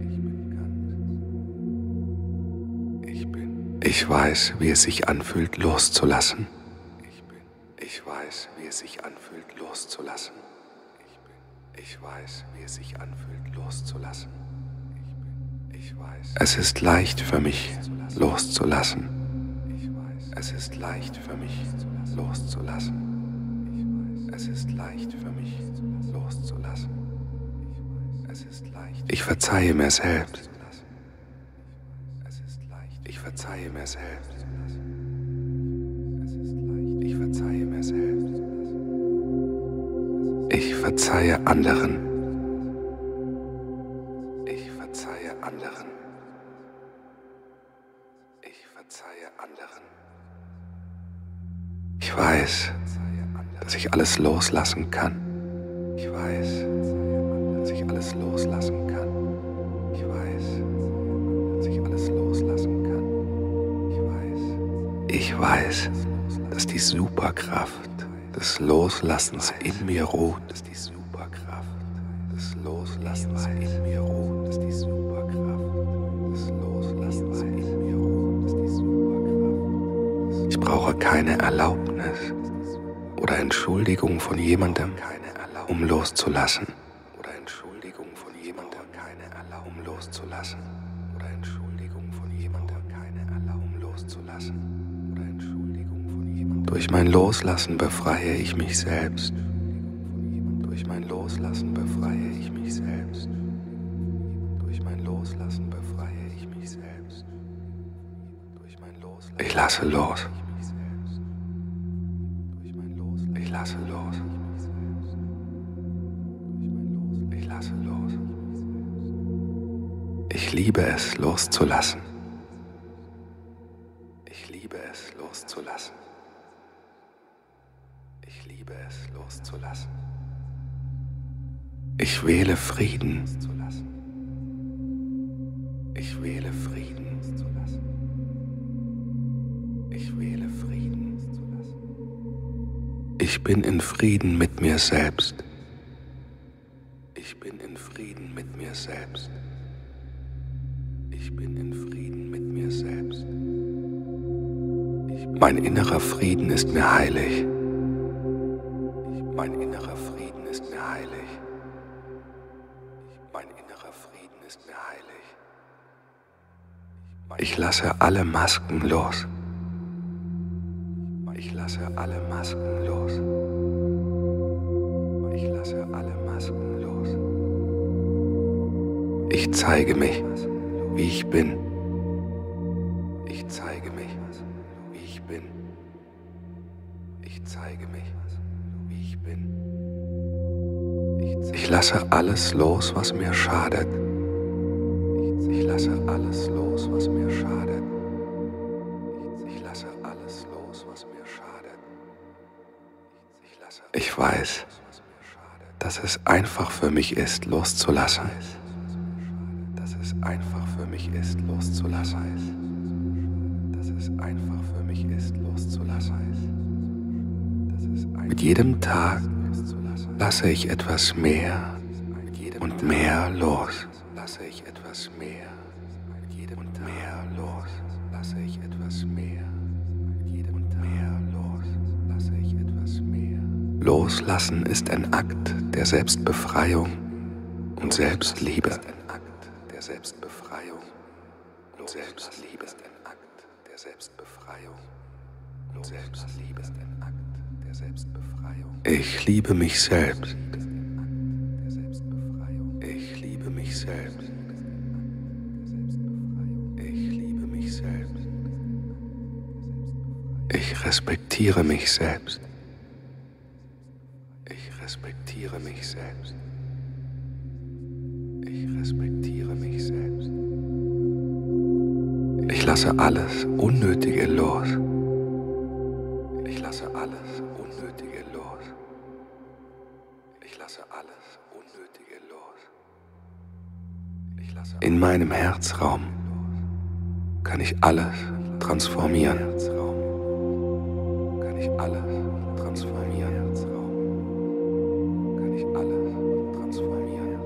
Ich weiß, wie es sich anfühlt, loszulassen. Ich weiß, wie es sich anfühlt, loszulassen. Ich weiß, wie es sich anfühlt, loszulassen. Es ist leicht für mich, loszulassen. Es ist leicht für mich, loszulassen. Es ist leicht für mich, loszulassen. Ich verzeihe mir selbst. Ich verzeihe mir selbst. Ich verzeihe mir selbst. Ich verzeihe anderen. Ich verzeihe anderen. Ich verzeihe anderen. Ich weiß, dass ich alles loslassen kann. Ich weiß, dass ich alles loslassen kann. Ich weiß, dass ich alles loslassen kann. Ich weiß, dass die Superkraft des Loslassens in mir ruht. Dass die Superkraft des Loslassens in mir ruht. Dass die Superkraft des Loslassens in mir ruht. Dass die Superkraft. Ich brauche keine Erlaubnis oder Entschuldigung von jemandem, um loszulassen. Oder Entschuldigung von jemandem, um loszulassen. Oder Entschuldigung von jemandem, um loszulassen. Durch mein Loslassen befreie ich mich selbst. Durch mein Loslassen befreie ich mich selbst. Durch mein Loslassen befreie ich mich selbst. Ich lasse los. Ich lasse los. Ich lasse los. Ich liebe es, loszulassen. Ich liebe es, loszulassen. Ich liebe es, loszulassen. Ich wähle Frieden. Ich wähle Frieden. Ich wähle Frieden. Ich bin in Frieden mit mir selbst. Ich bin in Frieden mit mir selbst. Ich bin in Frieden mit mir selbst. Mein innerer Frieden ist mir heilig. Mein innerer Frieden ist mir heilig. Mein innerer Frieden ist mir heilig. Ich lasse alle Masken los. Ich lasse alle Masken los. Ich lasse alle Masken los. Ich zeige mich, wie ich bin. Ich zeige mich, wie ich bin. Ich zeige mich, wie ich bin. Ich lasse alles los, was mir schadet. Ich lasse alles los, was mir schadet. Ich lasse alles los, was mir schadet. Ich weiß, dass es einfach für mich ist, loszulassen. Dass es einfach für mich ist, loszulassen. Dass es einfach für mich ist, loszulassen. Mit jedem Tag lasse ich etwas mehr und mehr los. Lasse ich etwas mehr und mehr los. Lasse ich etwas mehr und mehr los. Lasse ich etwas mehr. Loslassen ist ein Akt der Selbstbefreiung und Selbstliebe. Der Selbstbefreiung und Selbstliebe. Ein Akt der Selbstbefreiung und Selbstliebe. Ein Akt der Selbstbefreiung. Ich liebe mich selbst. Ich liebe mich selbst. Ich liebe mich selbst. Ich respektiere mich selbst. Ich respektiere mich selbst. Ich respektiere mich selbst. Ich lasse alles Unnötige los. Ich lasse alles Unnötige los. Ich lasse alles Unnötige los. In meinem Herzraum kann ich alles transformieren. Kann ich alles transformieren. Kann ich alles transformieren.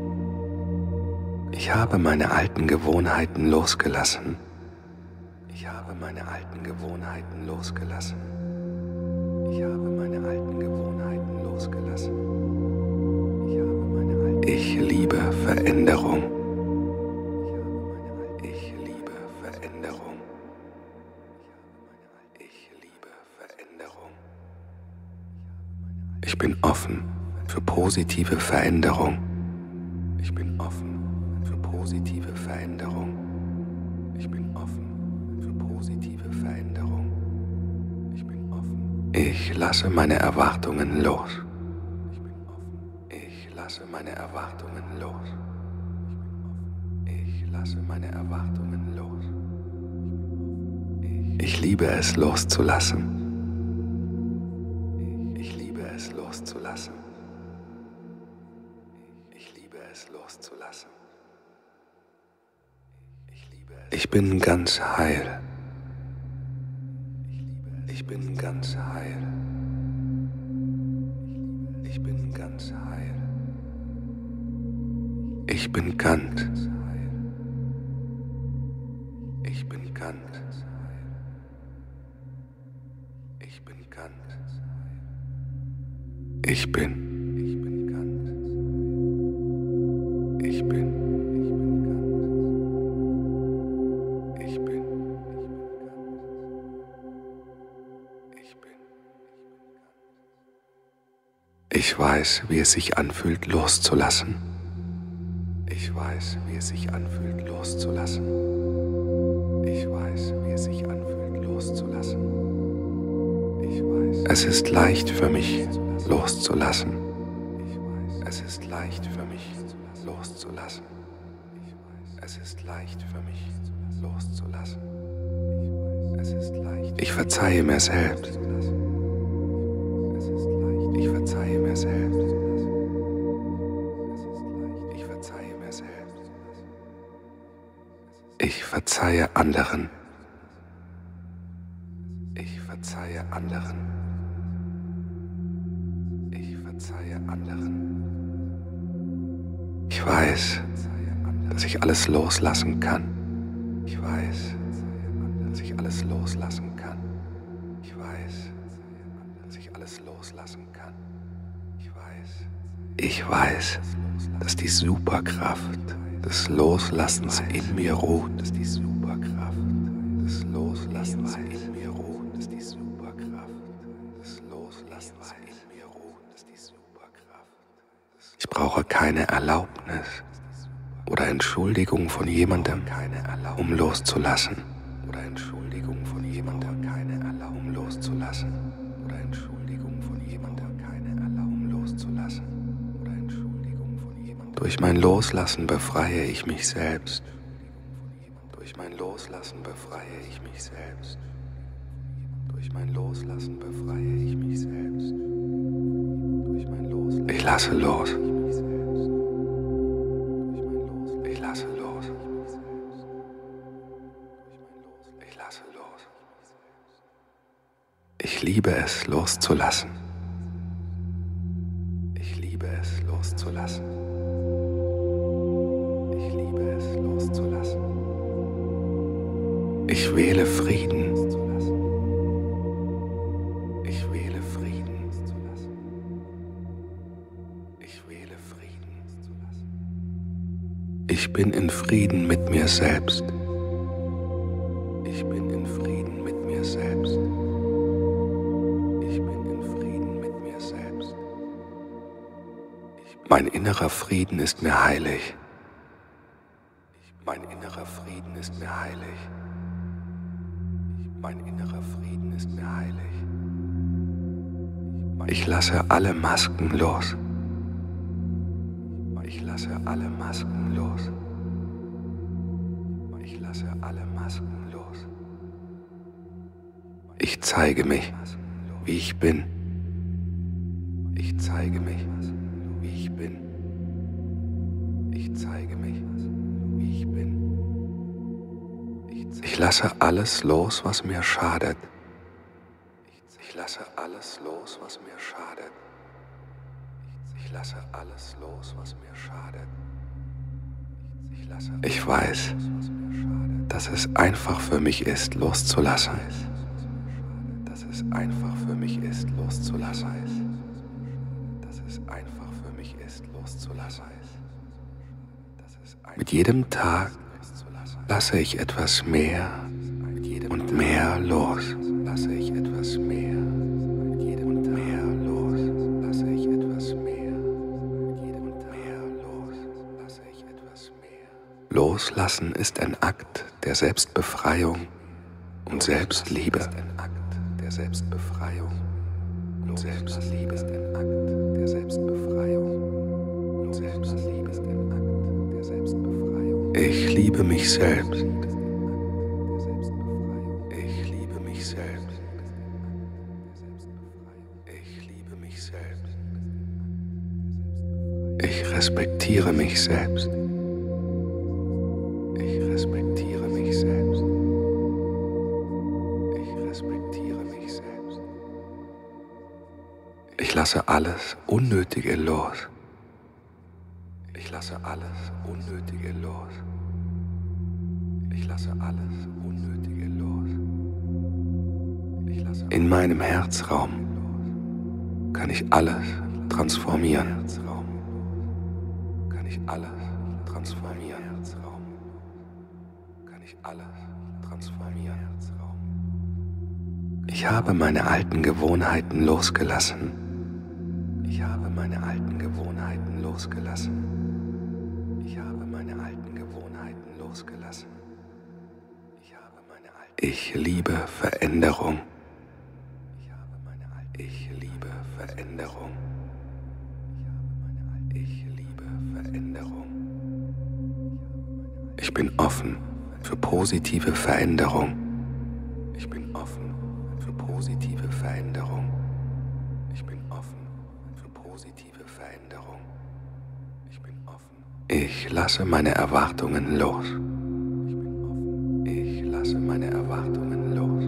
Ich habe meine alten Gewohnheiten losgelassen. Ich habe meine alten Gewohnheiten losgelassen. Ich habe meine alten Gewohnheiten losgelassen. Ich liebe Veränderung. Ich liebe Veränderung. Ich liebe Veränderung. Ich bin offen für positive Veränderung. Ich bin offen für positive Veränderung. Ich bin offen für positive Veränderung. Ich bin offen. Ich lasse meine Erwartungen los. Ich bin offen. Ich lasse meine Erwartungen los. Ich lasse meine Erwartungen los. Ich liebe es loszulassen. Ich liebe es loszulassen. Ich liebe es loszulassen. Ich bin ganz heil. Ich bin ganz heil. Ich bin ganz heil. Ich bin ganz. Ich bin ganz. Ich bin ganz. Ich bin. Ich bin ganz. Ich bin. Ich bin. Ich bin. Ich weiß, wie es sich anfühlt, loszulassen. Ich weiß, wie es sich anfühlt, loszulassen. Ich weiß, wie es sich anfühlt, loszulassen. Ich weiß. Es ist leicht für mich, loszulassen. Es ist leicht für mich, loszulassen. Es ist leicht für mich, loszulassen. Ich verzeihe mir selbst. Ich verzeihe mir selbst. Ich verzeihe mir selbst. Ich verzeihe anderen. Ich verzeihe anderen. Ich verzeihe anderen. Ich weiß, dass ich alles loslassen kann. Ich weiß, dass ich alles loslassen kann. Ich weiß, dass ich alles loslassen kann. Ich weiß, dass die Superkraft des Loslassens in mir ruht. Dass die Superkraft des Loslassens in mir ruht. Dass die Superkraft des Loslassens in mir ruht. Dass die Superkraft. Ich brauche keine Erlaubnis oder Entschuldigung von jemandem, um loszulassen. oder Entschuldigung von jemandem, keine Erlaubung loszulassen, oder Entschuldigung von jemandem, keine Erlaubung loszulassen, oder Entschuldigung von jemandem. Durch mein Loslassen befreie ich mich selbst. Durch mein Loslassen befreie ich mich selbst. Durch mein Loslassen befreie ich mich selbst. Durch mein Loslassen. Ich lasse los. Ich lasse los. Ich lasse los. Ich liebe es, loszulassen. Ich liebe es, loszulassen. Ich liebe es, loszulassen. Ich wähle Frieden. Ich wähle Frieden. Ich wähle Frieden. Ich bin in Frieden mit mir selbst. Ich bin in Frieden mit mir selbst. Ich bin in Frieden mit mir selbst. Mein innerer Frieden ist mir heilig. Mein innerer Frieden ist mir heilig. Mein innerer Frieden ist mir heilig. Ich lasse alle Masken los. Ich lasse alle Masken los. Ich lasse alle Masken los. Ich zeige mich, wie ich bin. Ich zeige mich, wie ich bin. Ich zeige mich, wie ich bin. Ich lasse alles los, was mir schadet. Ich lasse alles los, was mir schadet. Ich lasse alles los, was mir schadet. Ich weiß, dass es einfach für mich ist, loszulassen. Dass es einfach für mich ist, loszulassen. Dass es einfach für mich ist, loszulassen. Mit jedem Tag lasse ich etwas mehr und mehr los. Lasse ich etwas mehr und mehr los. Lasse ich etwas mehr und mehr los. Lasse ich etwas mehr. Loslassen ist ein Akt der Selbstbefreiung und Selbstliebe. Der Selbstbefreiung und Selbstliebe ist ein Akt der Selbstbefreiung und Selbstliebe ist ein Akt der Selbstbefreiung. Ich liebe mich selbst. Ich liebe mich selbst. Ich liebe mich selbst. Ich respektiere mich selbst. Ich respektiere mich selbst. Ich respektiere mich selbst. Ich lasse alles Unnötige los. Ich lasse alles Unnötige los. Ich lasse alles Unnötige los. In meinem Herzraum kann ich alles transformieren. Kann ich alles transformieren. Kann ich alles transformieren. Ich habe meine alten Gewohnheiten losgelassen. Ich habe meine alten Gewohnheiten losgelassen. Ich habe meine alten Gewohnheiten losgelassen. Ich liebe Veränderung. Ich liebe Veränderung. Ich liebe Veränderung. Ich bin offen für positive Veränderung. Ich bin offen für positive Veränderung. Ich bin offen für positive Veränderung. Ich bin offen. Ich lasse meine Erwartungen los. Ich lasse meine Erwartungen los.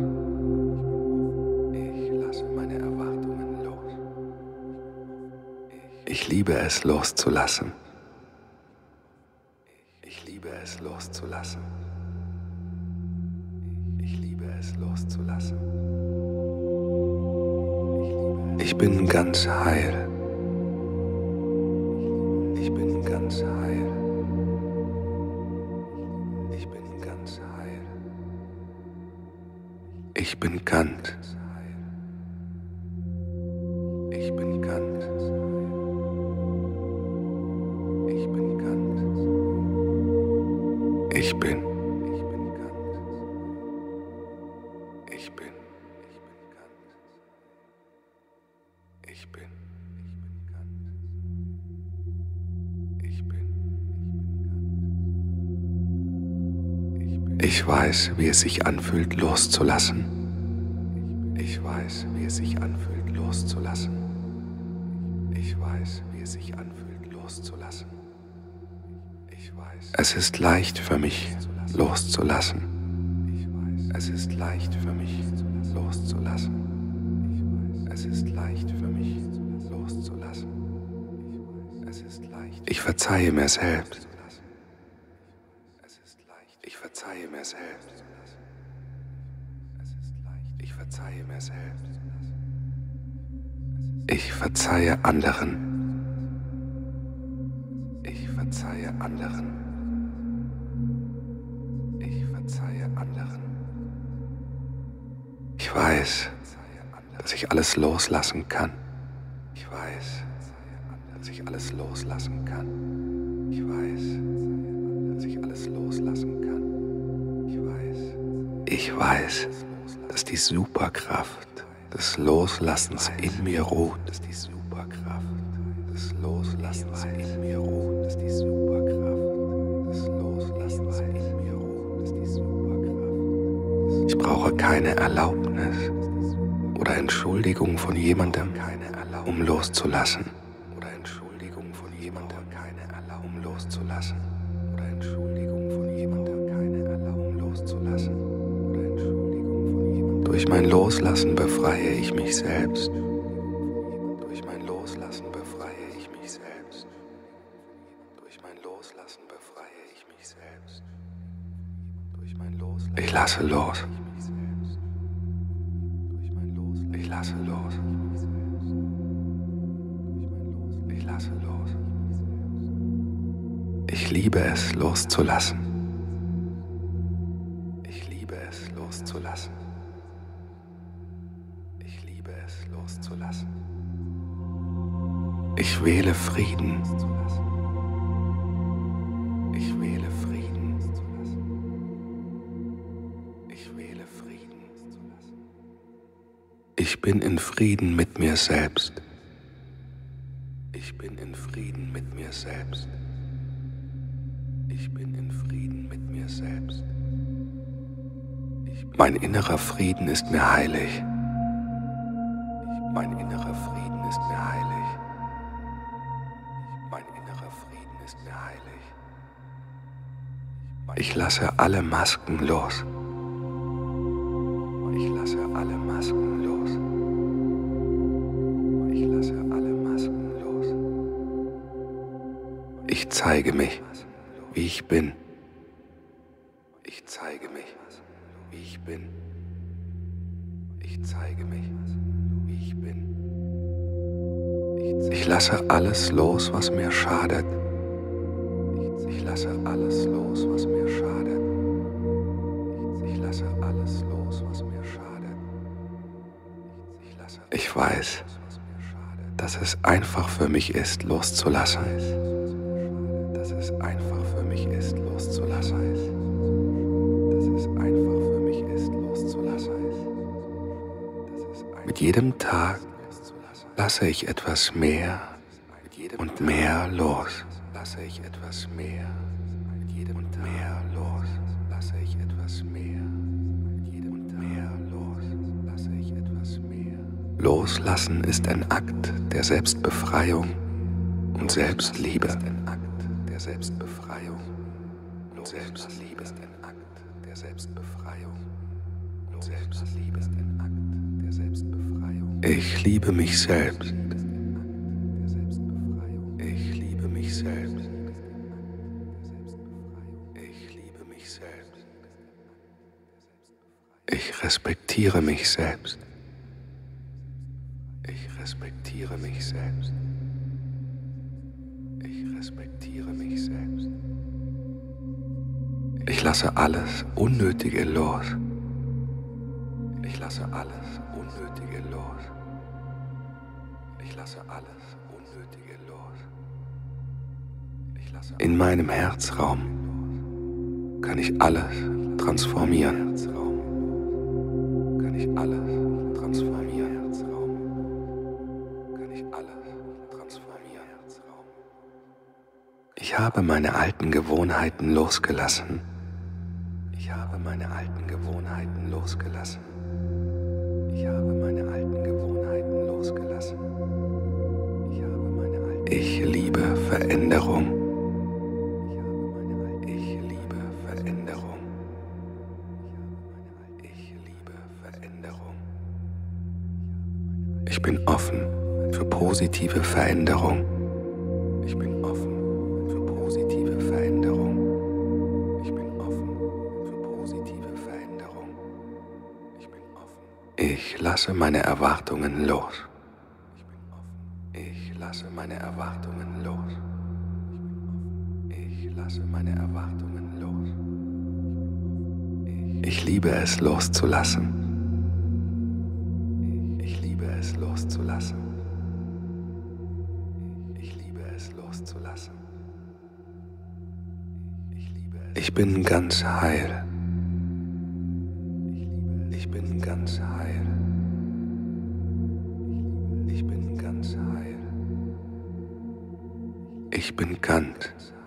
Ich lasse meine Erwartungen los. Ich liebe es loszulassen. Ich liebe es loszulassen. Ich liebe es loszulassen. Ich bin ganz heil. Ich bin ganz heil. Ich bin ganz heil. Ich bin ganz. Ich bin ganz. Ich bin ganz. Ich bin. Ich bin. Ich bin. Ich weiß, wie es sich anfühlt, loszulassen. Ich weiß, wie es sich anfühlt, loszulassen. Ich weiß, wie es sich anfühlt, loszulassen. Ich weiß. Es ist leicht für mich, loszulassen. Es ist leicht für mich, loszulassen. Es ist leicht für mich, loszulassen. Ich verzeihe mir selbst. Ich verzeihe mir selbst. Ich verzeihe mir selbst. Ich verzeihe anderen. Ich verzeihe anderen. Ich verzeihe anderen. Ich weiß, dass ich alles loslassen kann. Ich weiß, dass ich alles loslassen kann. Ich weiß, dass ich alles loslassen kann. Ich weiß, dass die Superkraft des Loslassens in mir ruht. Dass die Superkraft des Loslassens in mir ruht. Dass die Superkraft des Loslassens in mir ruht. Dass die Superkraft. Ich brauche keine Erlaubnis oder Entschuldigung von jemandem, um loszulassen. Oder Entschuldigung von jemandem, um loszulassen. Oder Entschuldigung von jemandem, um loszulassen. Oder Entschuldigung von jemandem. Durch mein Loslassen befreie ich mich selbst. Durch mein Loslassen befreie ich mich selbst. Durch mein Loslassen befreie ich mich selbst. Durch mein Loslassen. Ich lasse los. Ich lasse los. Ich lasse los. Ich liebe es, loszulassen. Ich liebe es, loszulassen. Ich liebe es, loszulassen. Ich wähle Frieden. Ich wähle Frieden. Ich wähle Frieden. Ich bin in Frieden mit mir selbst. Ich bin in Frieden mit mir selbst. Ich bin in Frieden mit mir selbst. Mein innerer Frieden ist mir heilig. Mein innerer Frieden ist mir heilig. Mein innerer Frieden ist mir heilig. Ich lasse alle Masken los. Ich lasse alle Masken los. Ich lasse alle Masken los. Ich zeige mich, wie ich bin. Ich zeige mich, wie ich bin. Ich zeige mich, wie ich bin. Ich lasse alles los, was mir schadet. Ich lasse alles los, was mir schadet. Ich lasse alles los, was mir schadet. Ich weiß, dass es einfach für mich ist, loszulassen. Dass es einfach für mich ist, loszulassen. Dass es einfach für mich ist, loszulassen. Mit jedem Tag lasse ich etwas mehr und mehr los. Lasse ich etwas mehr und mehr los. Lasse ich etwas mehr und mehr los. Lasse ich etwas mehr. Loslassen ist ein Akt der Selbstbefreiung und Selbstliebe. Selbstbefreiung und Selbstliebe ist ein Akt der Selbstbefreiung und Selbstliebe ist ein Akt der Selbstbefreiung. Ich liebe mich selbst. Ich liebe mich selbst. Ich liebe mich selbst. Ich respektiere mich selbst. Ich respektiere mich selbst. Ich respektiere mich selbst. Ich lasse alles Unnötige los. Ich lasse alles Unnötige los. Ich lasse alles Unnötige los. In meinem Herzraum kann ich alles transformieren. Kann ich alles transformieren. Ich habe meine alten Gewohnheiten losgelassen. Ich habe meine alten Gewohnheiten losgelassen. Ich habe meine alten Gewohnheiten losgelassen. Ich liebe Veränderung. Ich liebe Veränderung. Ich liebe Veränderung. Ich bin offen für positive Veränderung. Ich bin offen für positive Veränderung. Ich bin offen für positive Veränderung. Ich bin offen. Ich lasse meine Erwartungen los. Ich lasse meine Erwartungen los. Ich lasse meine Erwartungen los. Ich liebe es loszulassen. Ich liebe es loszulassen. Ich liebe es loszulassen. Ich bin ganz heil. Ich bin ganz heil. Ich bin ganz heil. Ich bin ganz.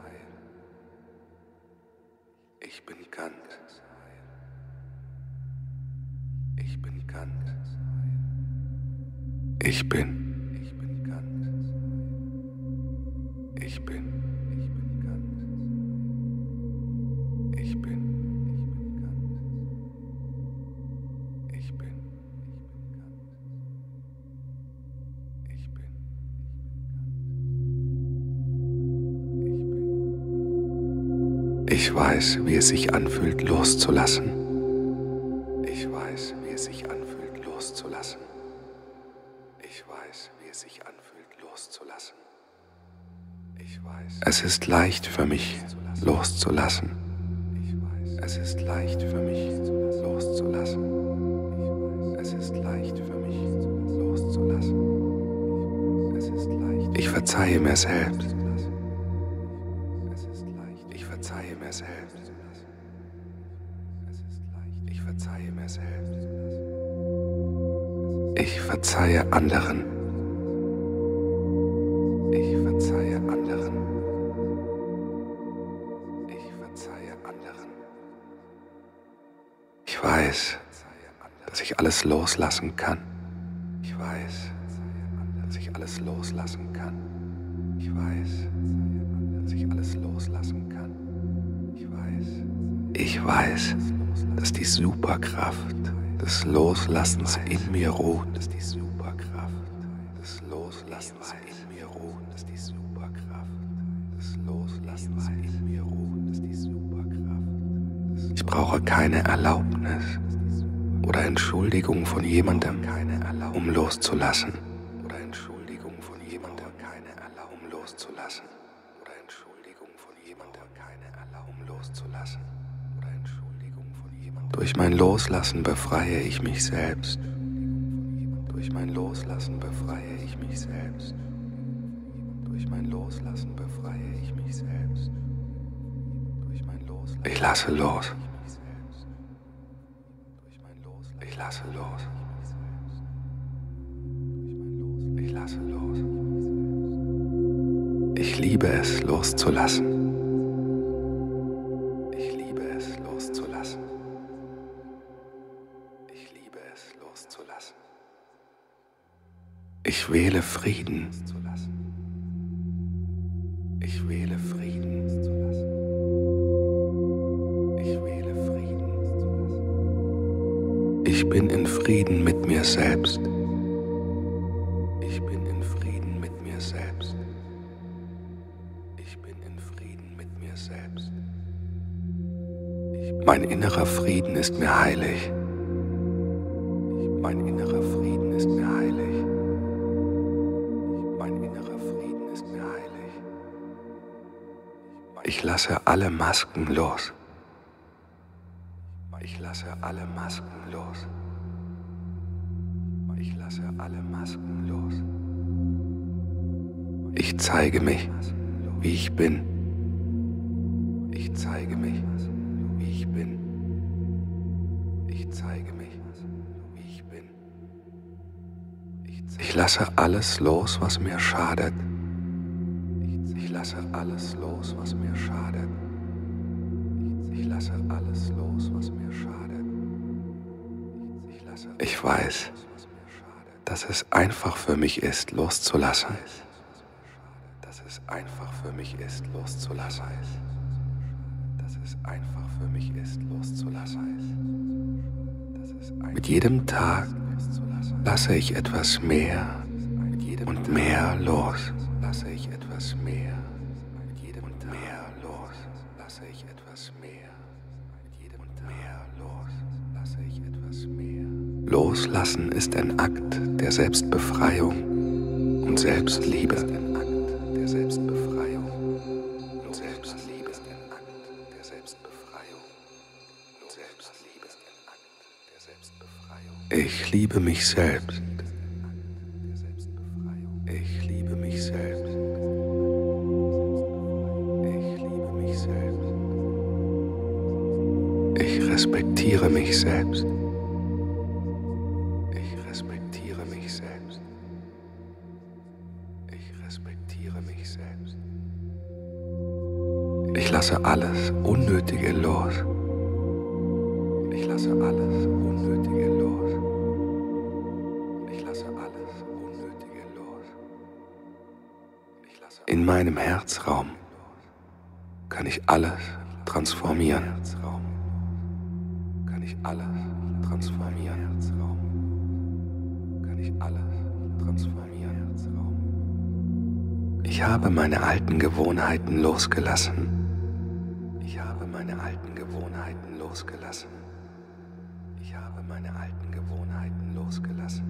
Ich bin ganz. Ich bin ganz. Ich bin. Ich bin ganz. Ich bin. Ich bin ganz. Ich bin. Ich bin ganz. Ich bin. Ich bin. Ich weiß, wie es sich anfühlt, loszulassen. Ich weiß, wie es sich anfühlt, loszulassen. Ich weiß, wie es sich anfühlt, loszulassen. Ich weiß. Es ist leicht für mich, loszulassen. Es ist leicht für mich, loszulassen. Es ist leicht für mich, loszulassen. Ich verzeihe mir selbst. Ich verzeihe mir selbst. Ich verzeihe mir selbst. Ich verzeihe anderen. Ich verzeihe anderen. Ich verzeihe anderen. Ich weiß, dass ich alles loslassen kann. Ich weiß, dass ich alles loslassen kann. Ich weiß, dass ich alles loslassen kann. Ich weiß, dass die Superkraft des Loslassens in mir ruht. Dass die Superkraft des Loslassens in mir ruht. Dass die Superkraft des Loslassens in mir ruht. Dass die Superkraft. Ich brauche keine Erlaubnis oder Entschuldigung von jemandem, um loszulassen. Oder Entschuldigung von jemandem, um loszulassen. Oder Entschuldigung von jemandem, um loszulassen. Oder Entschuldigung von jemandem. Durch mein Loslassen befreie ich mich selbst. Durch mein Loslassen befreie ich mich selbst. Durch mein Loslassen befreie ich mich selbst. Ich lasse los. Ich lasse los. Ich lasse los. Ich liebe es, loszulassen. Ich liebe es, loszulassen. Ich liebe es, loszulassen. Ich wähle Frieden. Ich wähle Frieden. Ich wähle Frieden. Ich bin in Frieden mit mir selbst. Ich bin in Frieden mit mir selbst. Ich bin in Frieden mit mir selbst. Mein innerer Frieden ist mir heilig. Mein innerer Frieden ist mir heilig. Mein innerer Frieden ist mir heilig. Ich lasse alle Masken los. Ich lasse alle Masken los. Ich lasse alle Masken los. Ich zeige mich, wie ich bin. Ich zeige mich, wie ich bin. Ich zeige mich, wie ich bin. Ich Ich lasse alles los, was mir schadet. Ich lasse alles los, was mir schadet. Ich lasse alles los, was mir schadet. Ich weiß, dass es einfach für mich ist, loszulassen. Dass es einfach für mich ist, loszulassen. Dass es einfach für mich ist, loszulassen. Mit jedem Tag lasse ich etwas mehr und mehr los. Lasse ich etwas mehr und mehr los. Lasse ich etwas mehr und mehr los. Lasse ich etwas mehr. Loslassen ist ein Akt der Selbstbefreiung und Selbstliebe. Ein Akt der Selbstbefreiung und Selbstliebe. Ein Akt der Selbstbefreiung und Selbstliebe. Ein Akt der Selbstbefreiung. Ich liebe mich selbst. Ich liebe mich selbst. Ich liebe mich selbst. Ich respektiere mich selbst. Ich respektiere mich selbst. Ich respektiere mich selbst. Ich lasse alles Unnötige los. Ich lasse alles Unnötige los. Ich lasse alles Unnötige los. In meinem Herzraum kann ich alles transformieren. Kann ich alles transformieren. Kann ich alles transformieren. Ich habe meine alten Gewohnheiten losgelassen. Ich habe meine alten Gewohnheiten losgelassen. Ich habe meine alten Gewohnheiten losgelassen.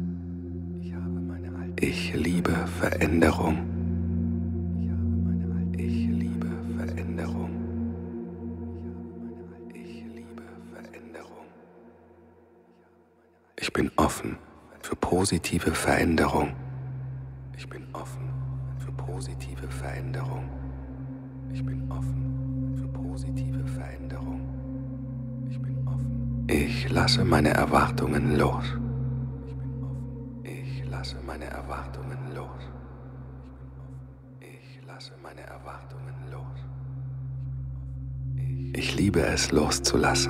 Ich liebe Veränderung. Ich liebe Veränderung. Ich liebe Veränderung. Ich bin offen für positive Veränderung. Ich bin offen für positive Veränderung. Ich bin offen für positive Veränderung. Ich bin offen. Ich lasse meine Erwartungen los. Ich lasse meine Erwartungen los. Ich lasse meine Erwartungen los. Ich liebe es loszulassen.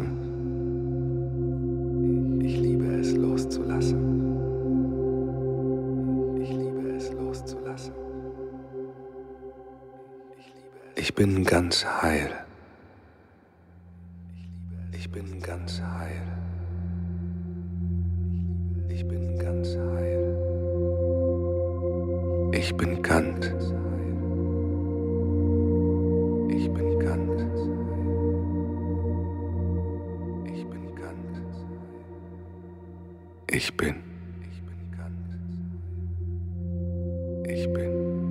Ich liebe es loszulassen. Ich liebe es loszulassen. Ich bin ganz heil. Ich bin ganz heil. Ich bin ganz heil. Ich bin ganz. Ich bin ganz. Ich bin ganz. Ich bin. Ich bin.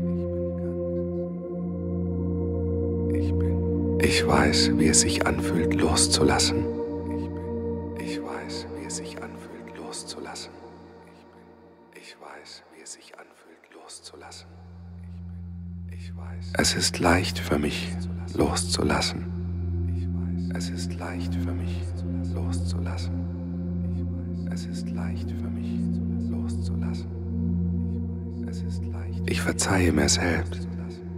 Ich bin. Ich weiß, wie es sich anfühlt, loszulassen. Ich weiß, wie es sich anfühlt, loszulassen. Ich weiß, wie es sich anfühlt, loszulassen. Es ist leicht für mich, loszulassen. Es ist leicht für mich, loszulassen. Es ist leicht für mich, loszulassen. Ich verzeihe mir selbst.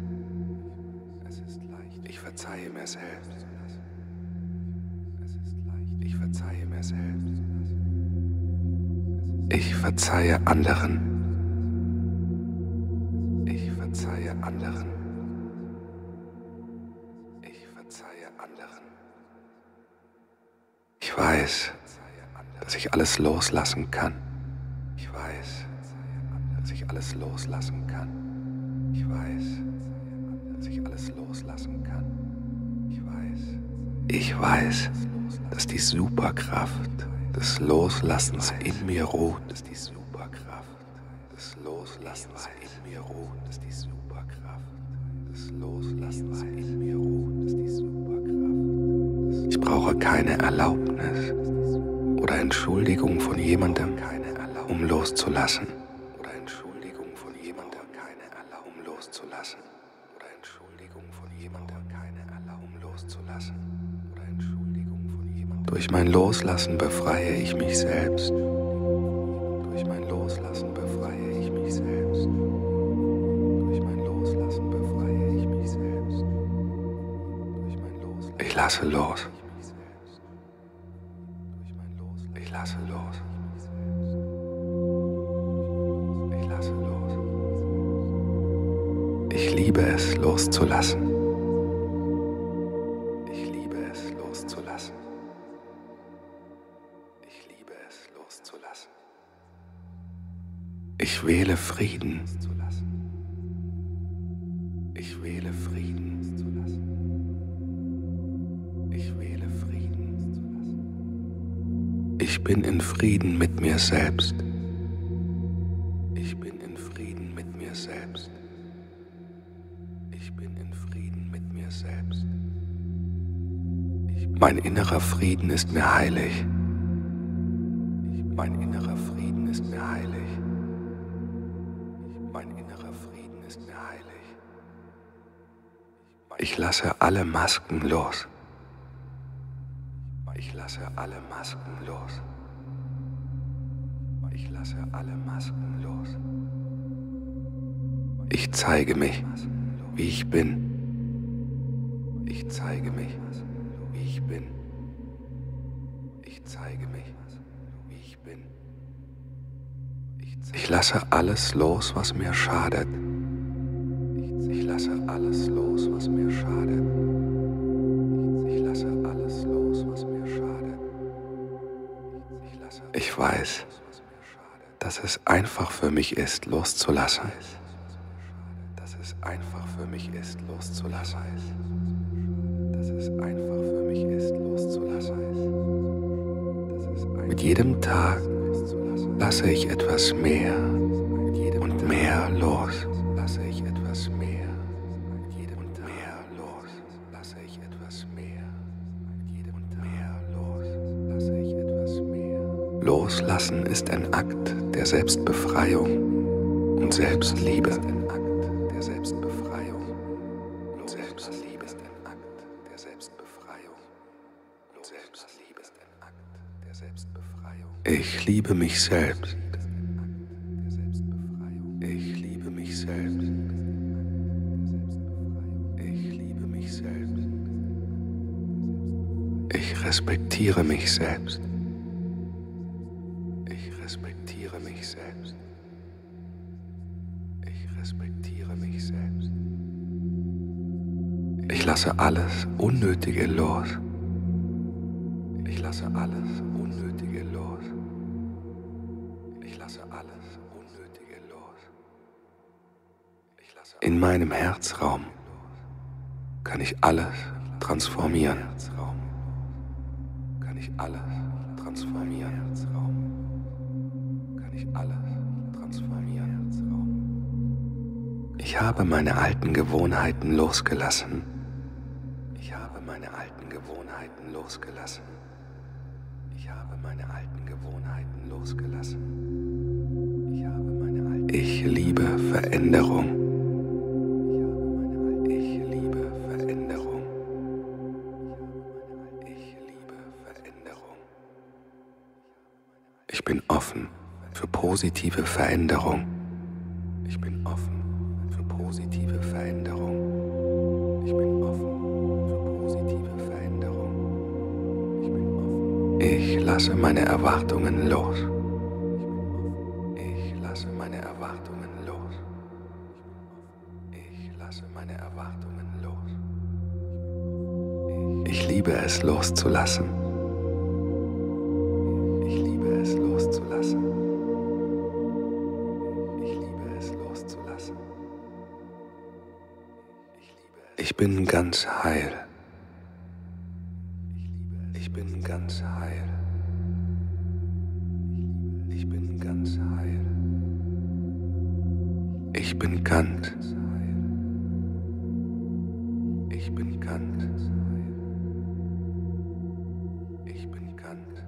Ich verzeihe mir selbst. Ich verzeihe mir selbst. Ich verzeihe anderen. Ich verzeihe anderen. Ich verzeihe anderen. Ich weiß, dass ich alles loslassen kann. Ich weiß, dass ich alles loslassen kann. Ich weiß, dass ich alles loslassen kann. Ich weiß, dass die Superkraft des Loslassens in mir ruht. Dass die Superkraft des Loslassens in mir ruht. Dass die Superkraft des Loslassens in mir ruht. Dass die Superkraft. Ich brauche keine Erlaubnis oder Entschuldigung von jemandem, um loszulassen. Oder Entschuldigung von jemandem, um loszulassen. Oder Entschuldigung von jemandem, um loszulassen. Oder Entschuldigung von jemandem. Durch mein Loslassen befreie ich mich selbst. Durch mein Loslassen befreie mich selbst. Durch mein Loslassen befreie ich mich selbst. Ich lasse los. Ich lasse los. Ich lasse los. Ich liebe es, loszulassen. Ich liebe es, loszulassen. Ich liebe es, loszulassen. Ich wähle Frieden. Ich wähle Frieden. Ich wähle Frieden. Ich bin in Frieden mit mir selbst. Ich bin in Frieden mit mir selbst. Ich bin in Frieden mit mir selbst. Mein innerer Frieden ist mir heilig. Mein innerer Frieden ist mir heilig. Mein innerer Frieden ist mir heilig. Ich lasse alle Masken los. Ich lasse alle Masken los. Ich lasse alle Masken los. Ich zeige mich, wie ich bin. Ich zeige mich, wie ich bin. Ich zeige mich, wie ich bin. Ich lasse alles los, was mir schadet. Ich lasse alles los, was mir schadet. Ich lasse alles los, was mir schadet. Ich weiß, dass es einfach für mich ist, loszulassen. Dass es einfach für mich ist, loszulassen. Dass es einfach für mich ist, loszulassen. Mit jedem Tag lasse ich etwas mehr und mehr los. Lasse ich etwas mehr und mehr los. Lasse ich etwas mehr und mehr los. Lasse ich etwas mehr. Loslassen ist ein Akt der Selbstbefreiung und Selbstliebe. Ein Akt der Selbstbefreiung und Selbstliebe. Ein Akt der Selbstbefreiung und Selbstliebe. Ein Akt der Selbstbefreiung. Ich liebe mich selbst. Ich liebe mich selbst. Ich liebe mich selbst. Ich respektiere mich selbst. Ich respektiere mich selbst. Ich respektiere mich selbst. Ich lasse alles Unnötige los. Ich lasse alles Unnötige los. Ich lasse alles Unnötige los. In meinem Herzraum kann ich alles transformieren. Kann ich alles transformieren. Kann ich alles transformieren. Ich habe meine alten Gewohnheiten losgelassen. Ich habe meine alten Gewohnheiten losgelassen. Ich habe meine alten Gewohnheiten losgelassen. Ich liebe Veränderung. Ich liebe Veränderung. Ich liebe Veränderung. Ich bin offen für positive Veränderung. Ich bin offen für positive Veränderung. Ich bin offen für positive Veränderung. Ich bin offen. Ich lasse meine Erwartungen los. Ich lasse meine Erwartungen los. Ich lasse meine Erwartungen los. Ich liebe es loszulassen. Ich liebe es loszulassen. Ich liebe es loszulassen. Ich bin ganz heil. Ich bin ganz heil. Ich bin ganz heil. Ich bin ganz. Ich bin ganz. Ich bin ganz.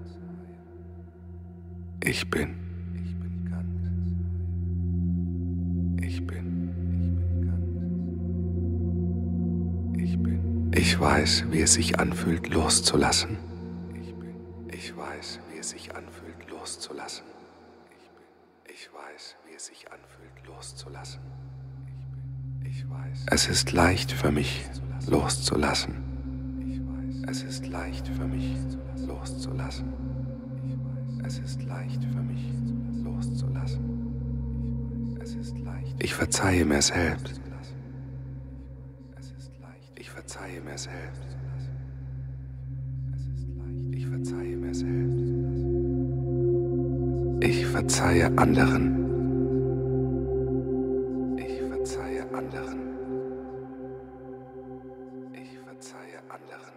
Ich bin. Ich bin ganz. Ich bin. Ich bin. Ich weiß, wie es sich anfühlt, loszulassen. Ich bin. Ich weiß, wie es sich anfühlt, loszulassen. Ich bin. Ich weiß, wie es sich anfühlt, Es ist leicht für mich loszulassen. Es ist leicht für mich loszulassen. Es ist leicht für mich loszulassen. Ich verzeihe mir selbst. Ich verzeihe mir selbst. Ich verzeihe mir selbst. Ich verzeihe anderen. Ich verzeihe anderen. Ich verzeihe anderen.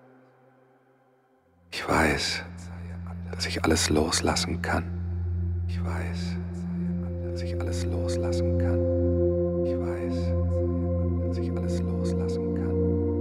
Ich weiß, dass ich alles loslassen kann. Ich weiß, dass ich alles loslassen kann. Ich weiß, dass ich alles loslassen kann.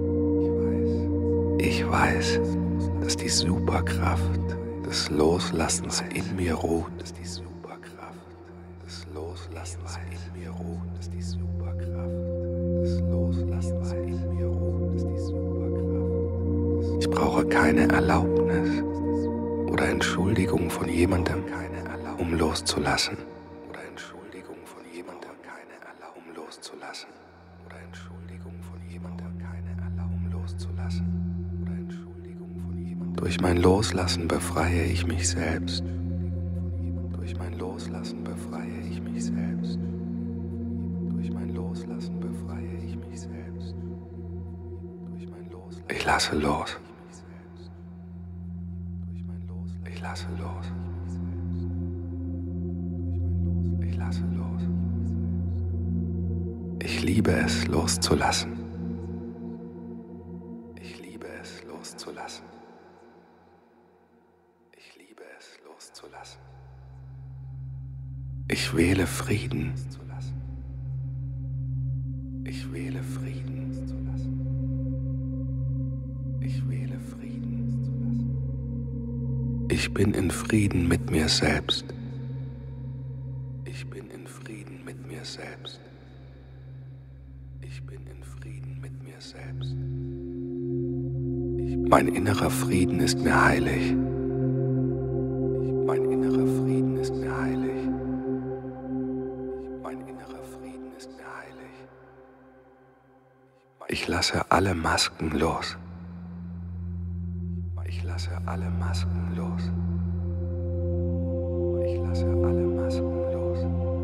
Ich weiß, dass die Superkraft des Loslassens in mir ruht. Dass die Superkraft des Loslassens in mir ruht. Dass die Superkraft des Loslassens in mir ruht. Dass die Superkraft. Ich brauche keine Erlaubnis oder Entschuldigung von jemandem, um loszulassen. Oder Entschuldigung von jemandem, um loszulassen. Oder Entschuldigung von jemandem, um loszulassen. Oder Entschuldigung von jemandem. Durch mein Loslassen befreie ich mich selbst. Durch mein Loslassen befreie ich mich selbst. Durch mein Loslassen befreie ich mich selbst. Ich lasse los. Ich lasse los. Ich lasse los. Ich liebe es, loszulassen. Ich liebe es, loszulassen. Ich liebe es, loszulassen. Ich wähle Frieden. Ich wähle Frieden. Ich wähle Frieden. Ich bin in Frieden mit mir selbst. Ich bin in Frieden mit mir selbst. Ich bin in Frieden mit mir selbst. Mein innerer Frieden ist mir heilig. Mein innerer Frieden ist mir heilig. Mein innerer Frieden ist mir heilig. Ich lasse alle Masken los. Ich lasse alle Masken los. Ich lasse alle Masken los.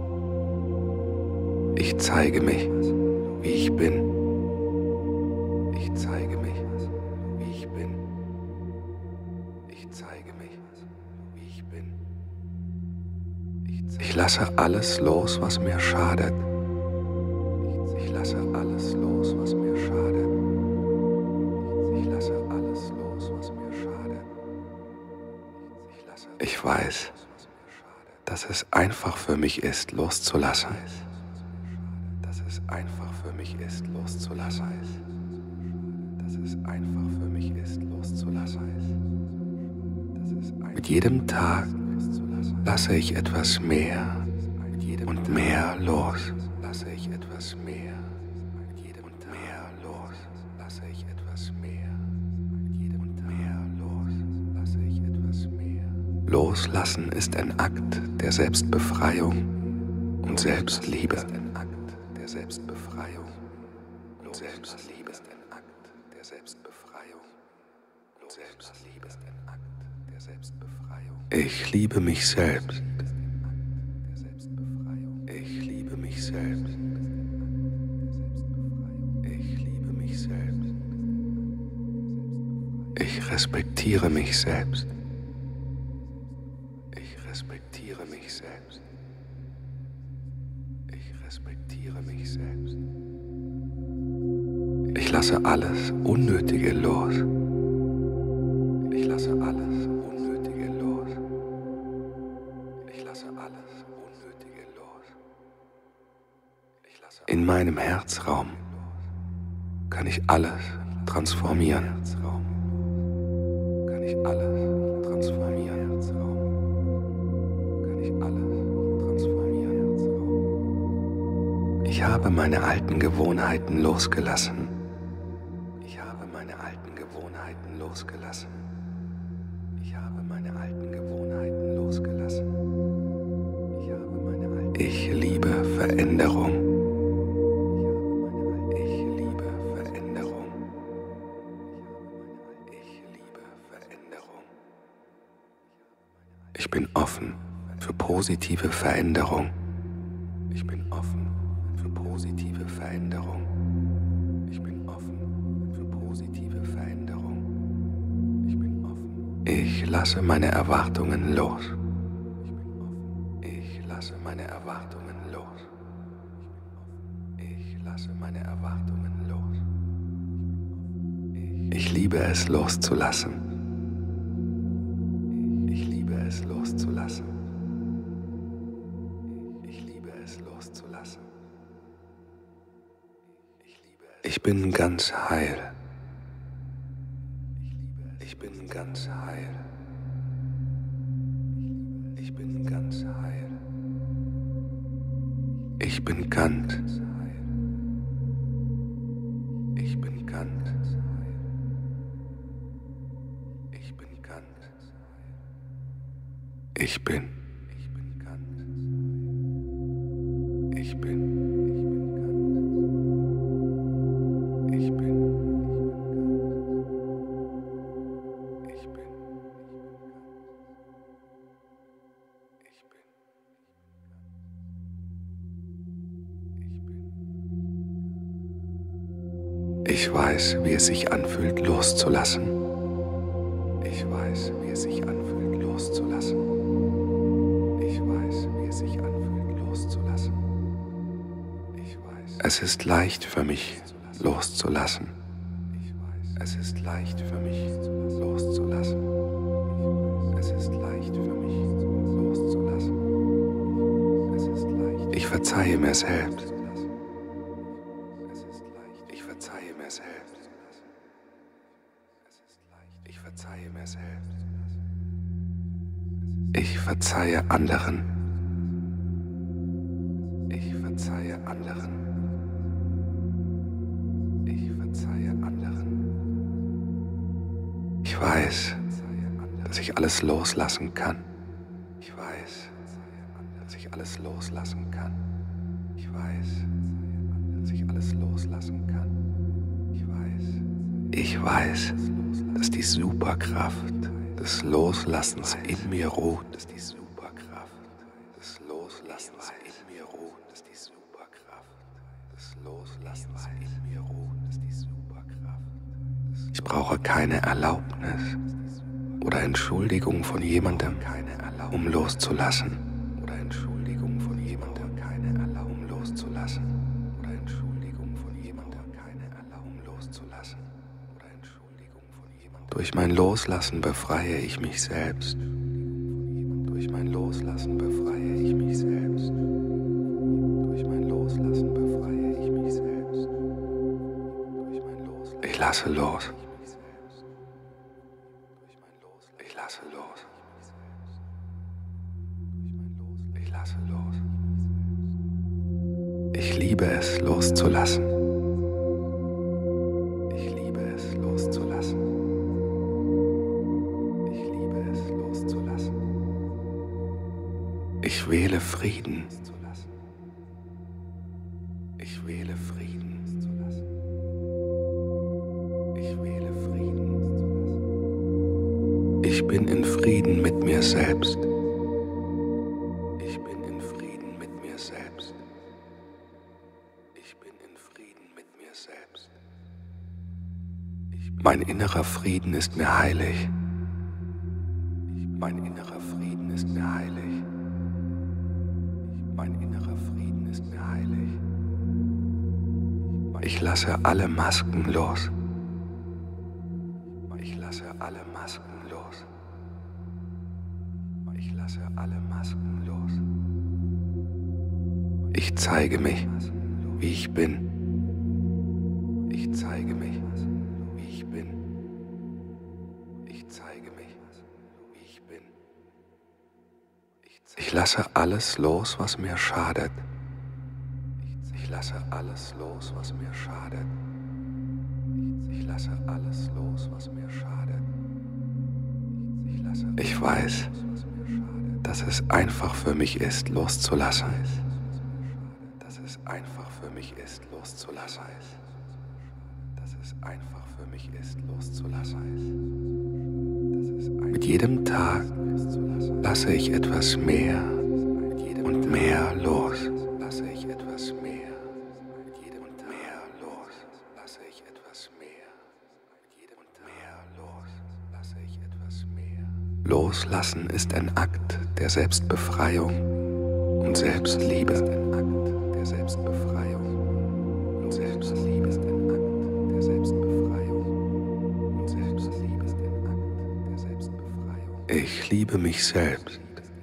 Ich zeige mich, wie ich bin. Ich zeige mich, wie ich bin. Ich zeige mich, wie ich bin. Ich lasse alles los, was mir schadet. Ich lasse alles los, was mir schadet. Ich lasse alles los, was mir schadet. Ich weiß, dass es einfach für mich ist, loszulassen. Dass es einfach für mich ist, loszulassen. Dass es einfach für mich ist, loszulassen. Mit jedem Tag lasse ich etwas mehr und mehr los. Lasse ich etwas mehr und mehr los. Lasse ich etwas mehr und mehr los. Lasse ich etwas mehr. Loslassen ist ein Akt der Selbstbefreiung und Selbstliebe. Der Selbstbefreiung und Selbstliebe ist ein Akt der Selbstbefreiung und Selbstliebe ist ein Akt der Selbstbefreiung. Ich liebe mich selbst. Ich liebe mich selbst. Ich liebe mich selbst. Ich respektiere mich selbst. Ich respektiere mich selbst. Ich respektiere mich selbst. Ich lasse alles Unnötige los. Ich lasse alles Unnötige los. Ich lasse alles Unnötige los. In meinem Herzraum kann ich alles transformieren. Kann ich alles transformieren. Kann ich alles transformieren. Ich habe meine alten Gewohnheiten losgelassen. Ich habe meine alten Gewohnheiten losgelassen. Ich habe meine alten Gewohnheiten losgelassen. Ich liebe Veränderung. Ich liebe Veränderung. Ich liebe Veränderung. Ich bin offen für positive Veränderung. Ich bin offen für positive Veränderung. Ich bin offen für positive Veränderung. Ich bin offen. Ich lasse meine Erwartungen los. Ich lasse meine Erwartungen los. Ich lasse meine Erwartungen los. Ich liebe es loszulassen. Ich liebe es loszulassen. Ich liebe es loszulassen. Ich bin ganz heil. Ich bin ganz heil. Ich bin ganz heil. Ich bin ganz. Ich bin ganz. Ich bin ganz. Ich bin. Ich bin ganz. Ich bin. Ich bin. Ich bin. Ich weiß, wie es sich anfühlt, loszulassen. Ich weiß, wie es sich anfühlt, loszulassen. Ich weiß, wie es sich anfühlt, loszulassen. Ich weiß. Es ist leicht für mich, loszulassen. Es ist leicht für mich, loszulassen. Es ist leicht für mich, loszulassen. Es ist leicht. Ich verzeihe mir selbst. Ich verzeihe mir selbst. Ich verzeihe mir selbst. Ich verzeihe anderen. Ich verzeihe anderen. Ich verzeihe anderen. Ich weiß, dass ich alles loslassen kann. Ich weiß, dass ich alles loslassen kann. Ich weiß, dass ich alles loslassen kann. Ich weiß, dass die Superkraft des Loslassens in mir ruht. Dass die Superkraft des Loslassens in mir ruht. Dass die Superkraft des Loslassens in mir ruht. Dass die Superkraft. Ich brauche keine Erlaubnis oder Entschuldigung von jemandem, um loszulassen. Oder Entschuldigung von jemandem, um loszulassen. Oder Entschuldigung von jemandem, um loszulassen. Durch mein Loslassen befreie ich mich selbst. Durch mein Loslassen befreie ich mich selbst. Durch mein Loslassen befreie ich mich selbst. Ich lasse los. Ich lasse los. Ich lasse los. Ich liebe es, loszulassen. Ich liebe es, loszulassen. Ich wähle Frieden. Ich wähle Frieden. Ich wähle Frieden. Ich bin in Frieden mit mir selbst. Ich bin in Frieden mit mir selbst. Ich bin in Frieden mit mir selbst. Mein innerer Frieden ist mir heilig. Mein innerer Frieden ist mir heilig. Mein innerer Frieden ist mir heilig. Ich lasse alle Masken los. Ich lasse alle Masken los. Ich lasse alle Masken los. Ich zeige mich, wie ich bin. Ich zeige mich, wie ich bin. Ich zeige mich, wie ich bin. Ich lasse alles los, was mir schadet. Ich lasse alles los, was mir schadet. Ich lasse alles los, was mir schadet. Ich weiß, dass es einfach für mich ist, loszulassen. einfach für mich ist, loszulassen. Dass es einfach für mich ist, loszulassen. Mit jedem Tag lasse ich etwas mehr und mehr los. Lasse ich etwas mehr. Mit jedem mehr los. Lasse ich etwas mehr. Mit jedem mehr los. Lasse ich etwas mehr. Loslassen ist ein Akt der Selbstbefreiung und Selbstliebe. Ein Akt der Selbstbefreiung und Selbstliebe. Ein Akt der Selbstbefreiung und Selbstliebe. Ein Akt der Selbstbefreiung. Ich liebe mich selbst.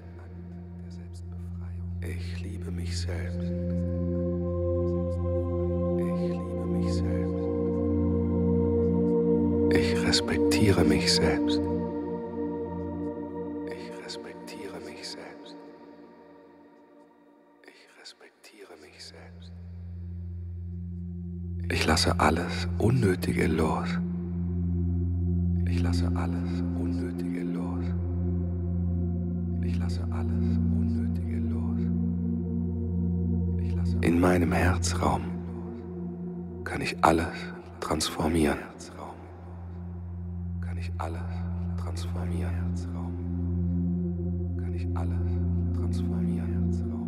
Ich liebe mich selbst. Ich liebe mich selbst. Ich respektiere mich selbst. Ich respektiere mich selbst. Ich respektiere mich selbst. Ich lasse alles Unnötige los. Ich lasse alles Unnötige los. Ich lasse alles Unnötige los. In meinem Herzraum kann ich alles transformieren. Kann ich alles transformieren. Kann ich alles transformieren.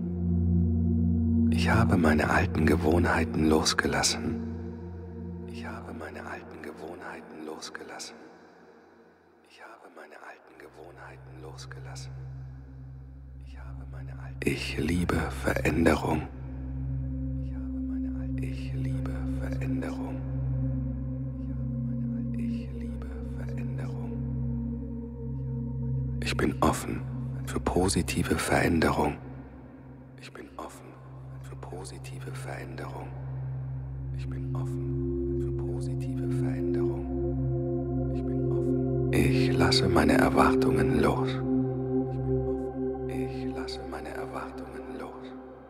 Ich habe meine alten Gewohnheiten losgelassen. Ich habe meine alten Gewohnheiten losgelassen. Ich habe meine alten Gewohnheiten losgelassen. Ich liebe Veränderung. Ich liebe Veränderung. Ich liebe Veränderung. Ich bin offen für positive Veränderung. Ich bin offen für positive Veränderung. Ich bin offen für positive Veränderung. Ich bin offen. Ich lasse meine Erwartungen los. Ich lasse meine Erwartungen los.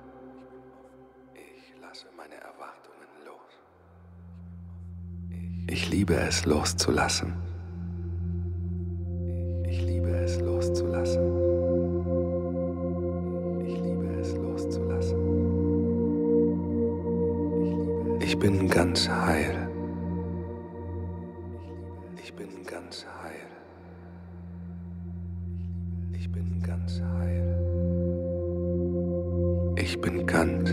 Ich lasse meine Erwartungen los. Ich liebe es loszulassen. Ich liebe es loszulassen. Ich liebe es loszulassen. Ich bin ganz heil. Ich bin ganz heil. Ich bin ganz heil. Ich bin ganz.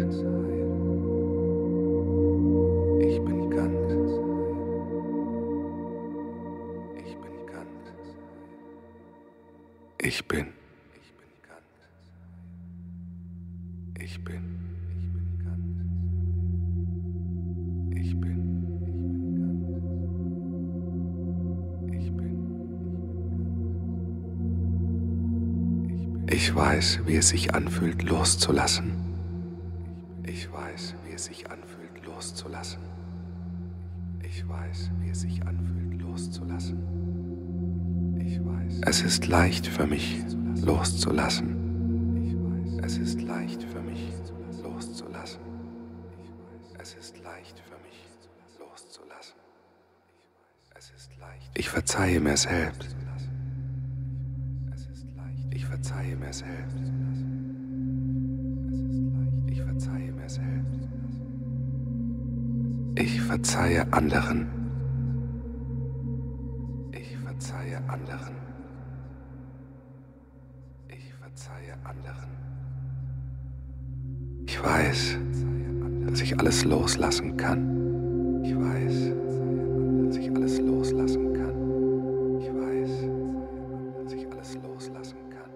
Ich bin ganz. Ich bin ganz. Ich bin. Ich bin ganz. Ich bin. Ich bin ganz. Ich bin. Ich bin. Ich weiß, wie es sich anfühlt, loszulassen. Ich weiß, wie es sich anfühlt, loszulassen. Ich weiß, wie es sich anfühlt, loszulassen. Ich weiß. Es ist leicht für mich, loszulassen. Es ist leicht für mich, loszulassen. Es ist leicht für mich, loszulassen. Ich verzeihe mir selbst. Ich verzeihe mir selbst. Ich verzeihe mir selbst. Ich verzeihe anderen. Ich verzeihe anderen. Ich verzeihe anderen. Ich weiß, dass ich alles loslassen kann. Ich weiß, dass ich alles loslassen kann. Ich weiß, dass ich alles loslassen kann.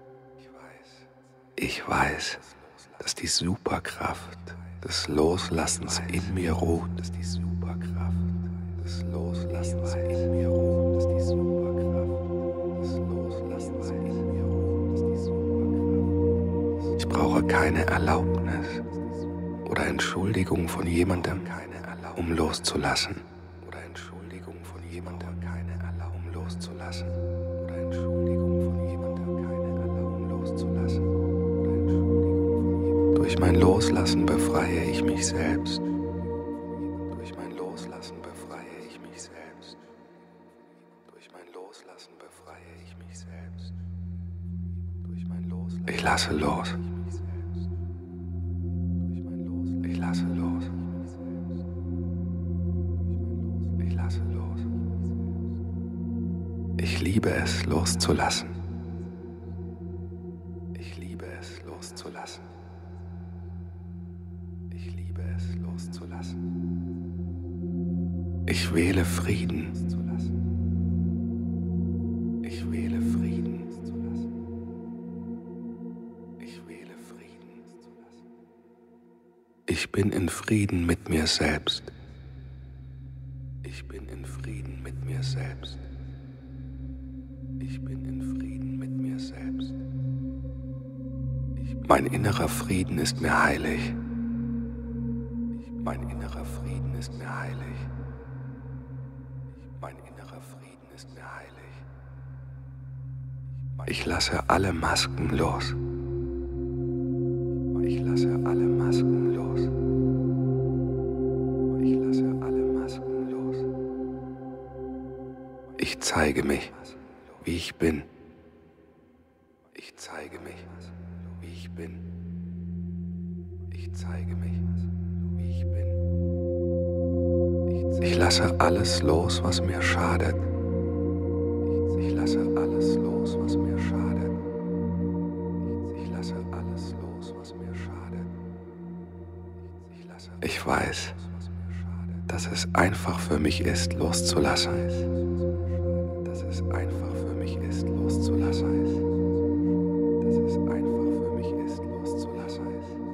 Ich weiß, dass die Superkraft des Loslassens in mir ruht. Dass die Superkraft des Loslassens in mir ruht. Dass die Superkraft des Loslassens in mir ruht. Dass die Superkraft. Ich brauche keine Erlaubnis oder Entschuldigung von jemandem, um loszulassen. Oder Entschuldigung von jemandem, um loszulassen. Oder Entschuldigung von jemandem, um loszulassen. Durch mein Loslassen befreie ich mich selbst. Durch mein Loslassen befreie ich mich selbst. Durch mein Loslassen befreie ich mich selbst. Ich lasse los. Ich lasse los. Ich lasse los. Ich liebe es, loszulassen. Ich liebe es, loszulassen. Ich liebe es, loszulassen. Ich wähle Frieden. Ich wähle Frieden. Ich wähle Frieden. Ich bin in Frieden mit mir selbst. Ich bin in Frieden mit mir selbst. Ich bin in Frieden mit mir selbst. Mein innerer Frieden ist mir heilig. Mein innerer Frieden ist mir heilig. Mein innerer Frieden ist mir heilig. Ich lasse alle Masken los. Ich lasse alle Masken los. Ich lasse alle Masken los. Ich zeige mich, wie ich bin. Ich zeige mich, wie ich bin. Ich zeige mich, wie ich bin. Ich lasse alles los, was mir schadet. Ich lasse alles los, was mir schadet. Ich lasse alles los, was mir schadet. Ich weiß, dass es einfach für mich ist, loszulassen. Dass es einfach für mich ist, loszulassen. Dass es einfach für mich ist, loszulassen.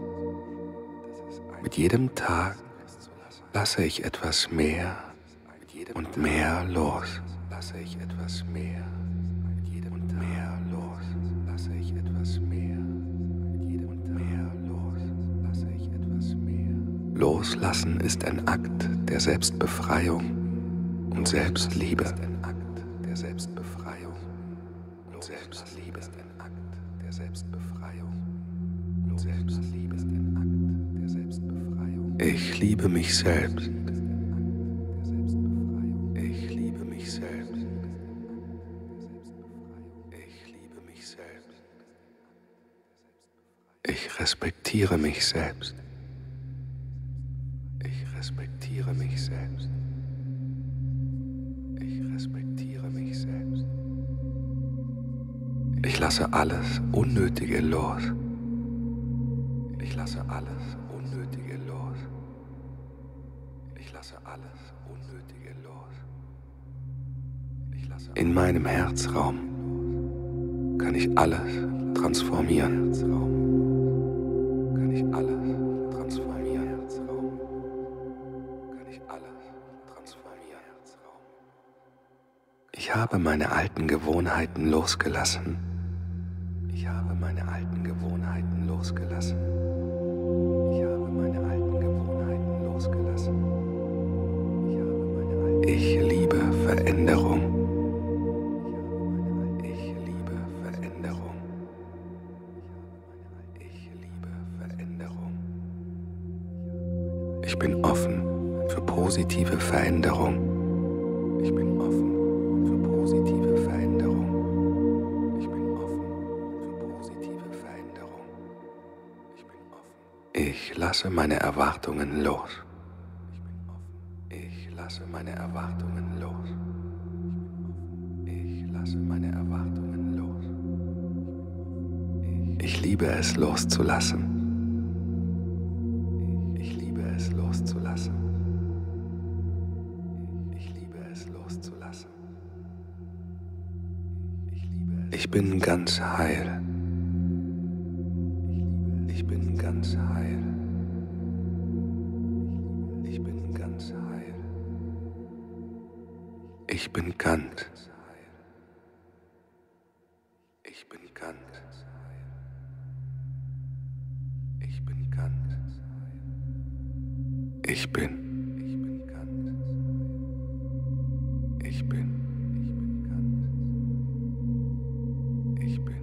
Mit jedem Tag lasse ich etwas mehr und mehr los. Lasse ich etwas mehr und mehr los. Lasse ich etwas mehr und mehr los. Lasse ich etwas mehr. Loslassen ist ein Akt der Selbstbefreiung und Selbstliebe. Der Selbstbefreiung und Selbstliebe ist ein Akt der Selbstbefreiung und Selbstliebe ist ein Akt der Selbstbefreiung. Ich liebe mich selbst. Ich liebe mich selbst. Ich liebe mich selbst. Ich respektiere mich selbst. Ich respektiere mich selbst. Ich respektiere mich selbst. Ich lasse alles Unnötige los. Ich lasse alles Unnötige los. Ich lasse alles Unnötige los. In meinem Herzraum kann ich alles transformieren. Kann ich alles transformieren. Kann ich alles transformieren. Ich habe meine alten Gewohnheiten losgelassen. Ich habe meine alten Gewohnheiten losgelassen. Ich habe meine alten Gewohnheiten losgelassen. Ich liebe Veränderung. Ich liebe Veränderung. Ich liebe Veränderung. Ich bin offen für positive Veränderung. Ich bin offen für positive Veränderung. Ich bin offen für positive Veränderung. Ich bin offen. Ich lasse meine Erwartungen los. Ich lasse meine Erwartungen los. Ich lasse meine Erwartungen los. Ich liebe es loszulassen. Ich liebe es loszulassen. Ich liebe es loszulassen. Ich bin ganz heil. Ich bin ganz heil. Ich bin ganz heil. Ich bin ganz. Ich bin ganz. Ich bin ganz. Ich bin. Ich bin ganz. Ich bin. Ich bin ganz. Ich bin.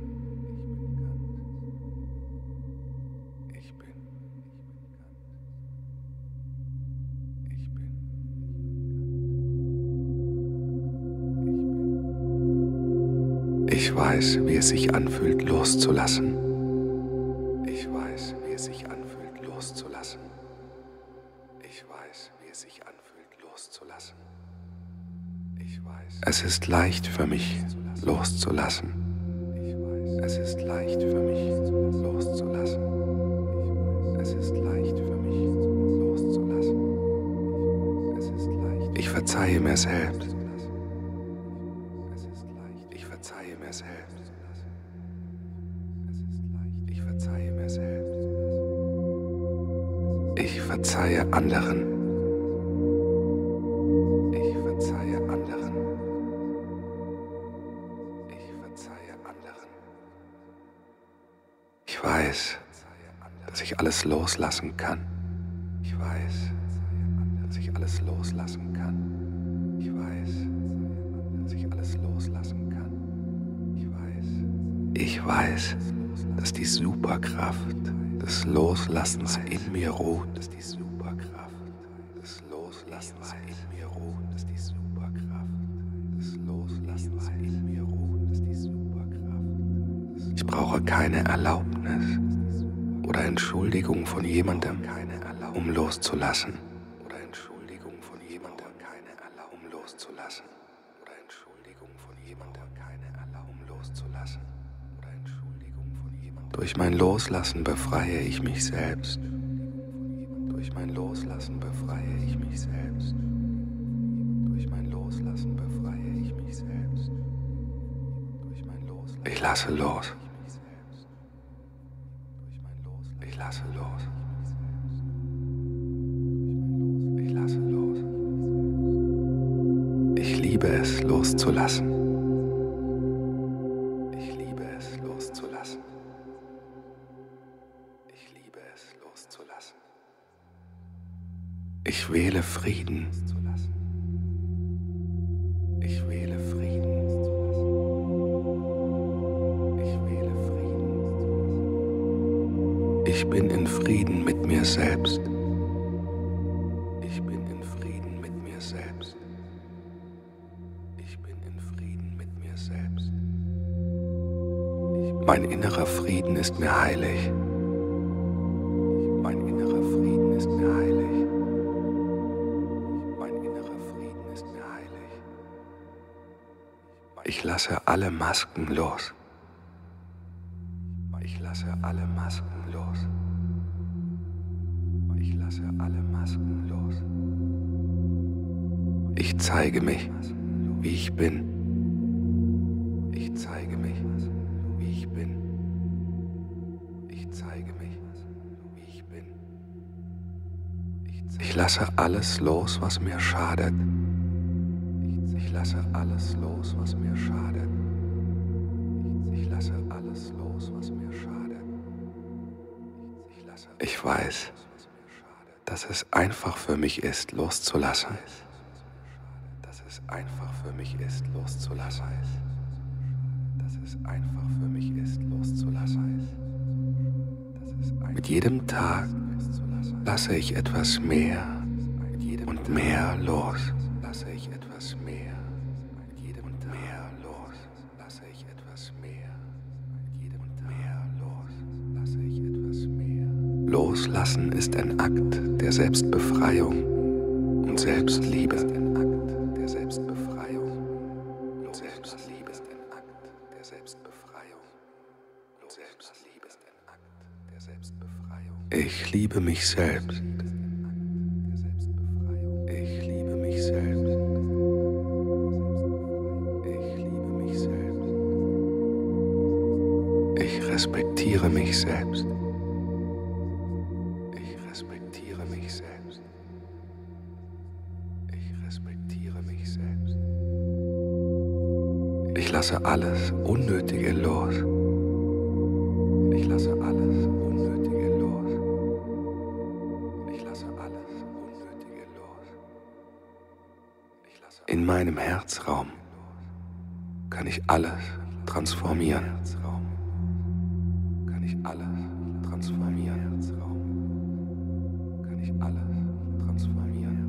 Ich bin. Ich bin. Ich weiß, wie es sich anfühlt, loszulassen. Ich weiß, wie es sich anfühlt, loszulassen. Ich weiß, wie es sich anfühlt, loszulassen. Es ist leicht für mich, loszulassen. Es ist leicht für mich, loszulassen. Es ist leicht für mich, loszulassen. Ich verzeihe mir selbst. Ich verzeihe mir selbst. Ich verzeihe mir selbst. Ich verzeihe anderen. Ich verzeihe anderen. Ich verzeihe anderen. Ich weiß, dass ich alles loslassen kann. Ich weiß, dass ich alles loslassen kann. Ich weiß, dass ich alles loslassen kann. Ich weiß, dass die Superkraft des Loslassens in mir ruht. Dass die Superkraft des Loslassens in mir ruht. Dass die Superkraft des Loslassens in mir ruht. Dass die Superkraft. Ich brauche keine Erlaubnis oder Entschuldigung von jemandem, um loszulassen. Oder Entschuldigung von jemandem, um loszulassen. Oder Entschuldigung von jemandem, um loszulassen. Oder Entschuldigung von jemandem. Durch mein Loslassen befreie ich mich selbst. Durch mein Loslassen befreie ich mich selbst. Durch mein Loslassen befreie ich mich selbst. Ich lasse los. Ich lasse los. Ich lasse los. Ich liebe es, loszulassen. Ich liebe es, loszulassen. Ich liebe es, loszulassen. Ich wähle Frieden. Ich wähle Frieden. Ich wähle Frieden. Ich bin in Frieden mit mir selbst. Ich bin in Frieden mit mir selbst. Ich bin in Frieden mit mir selbst. Mein innerer Frieden ist mir heilig. Mein innerer Frieden ist mir heilig. Mein innerer Frieden ist mir heilig. Ich lasse alle Masken los. Ich lasse alle Masken los. Ich lasse alle Masken los. Ich zeige mich, wie ich bin. Ich zeige mich, wie ich bin. Ich zeige mich, wie ich bin. Ich lasse alles los, was mir schadet. Ich lasse alles los, was mir schadet. Ich lasse alles los, was mir schadet. Ich weiß, dass es einfach für mich ist, loszulassen. Dass es einfach für mich ist, loszulassen. Dass es einfach für mich ist, loszulassen. Mit jedem Tag lasse ich etwas mehr und mehr los. Lasse ich etwas mehr und mehr los. Lasse ich etwas mehr und mehr los. Lasse ich etwas mehr. Loslassen ist ein Akt der Selbstbefreiung und Selbstliebe. Der Selbstbefreiung und Selbstliebe ist ein Akt der Selbstbefreiung und Selbstliebe ist ein Akt der Selbstbefreiung. Ich liebe mich selbst. Ich liebe mich selbst. Ich liebe mich selbst. Ich respektiere mich selbst. Ich respektiere mich selbst. Ich respektiere mich selbst. Ich lasse alles Unnötige los. Ich lasse alles Unnötige los. Ich lasse alles Unnötige los. In meinem Herzraum kann ich alles transformieren. Kann ich alles transformieren. Kann ich alles transformieren.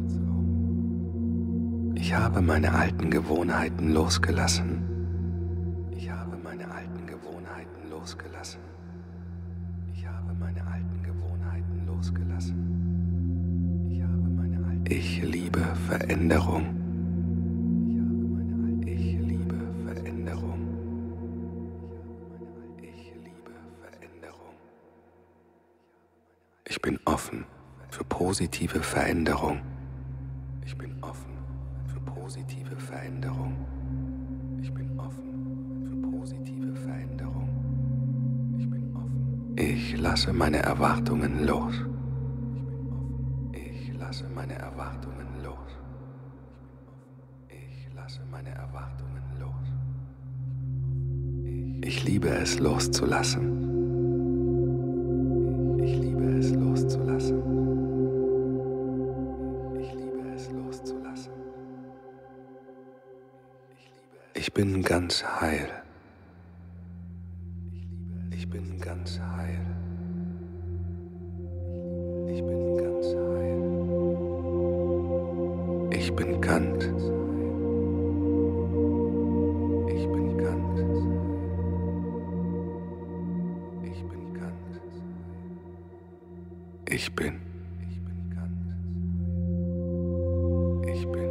Ich habe meine alten Gewohnheiten losgelassen. Ich habe meine alten Gewohnheiten losgelassen. Ich habe meine alten Gewohnheiten losgelassen. Ich habe meine Ich liebe Veränderung. Ich liebe Veränderung. Ich liebe Veränderung. Ich bin offen für positive Veränderung. Ich bin offen für positive Veränderung. Ich bin offen für positive Veränderung. Ich bin offen. Ich lasse meine Erwartungen los. Ich lasse meine Erwartungen los. Ich lasse meine Erwartungen los. Ich liebe es loszulassen. Ich liebe es loszulassen. Ich liebe es loszulassen. Ich bin ganz heil. Ich bin ganz heil. Ich bin ganz heil. Ich bin Kant. Ich bin Kant. Ich bin Kant. Ich bin Kant. Ich bin.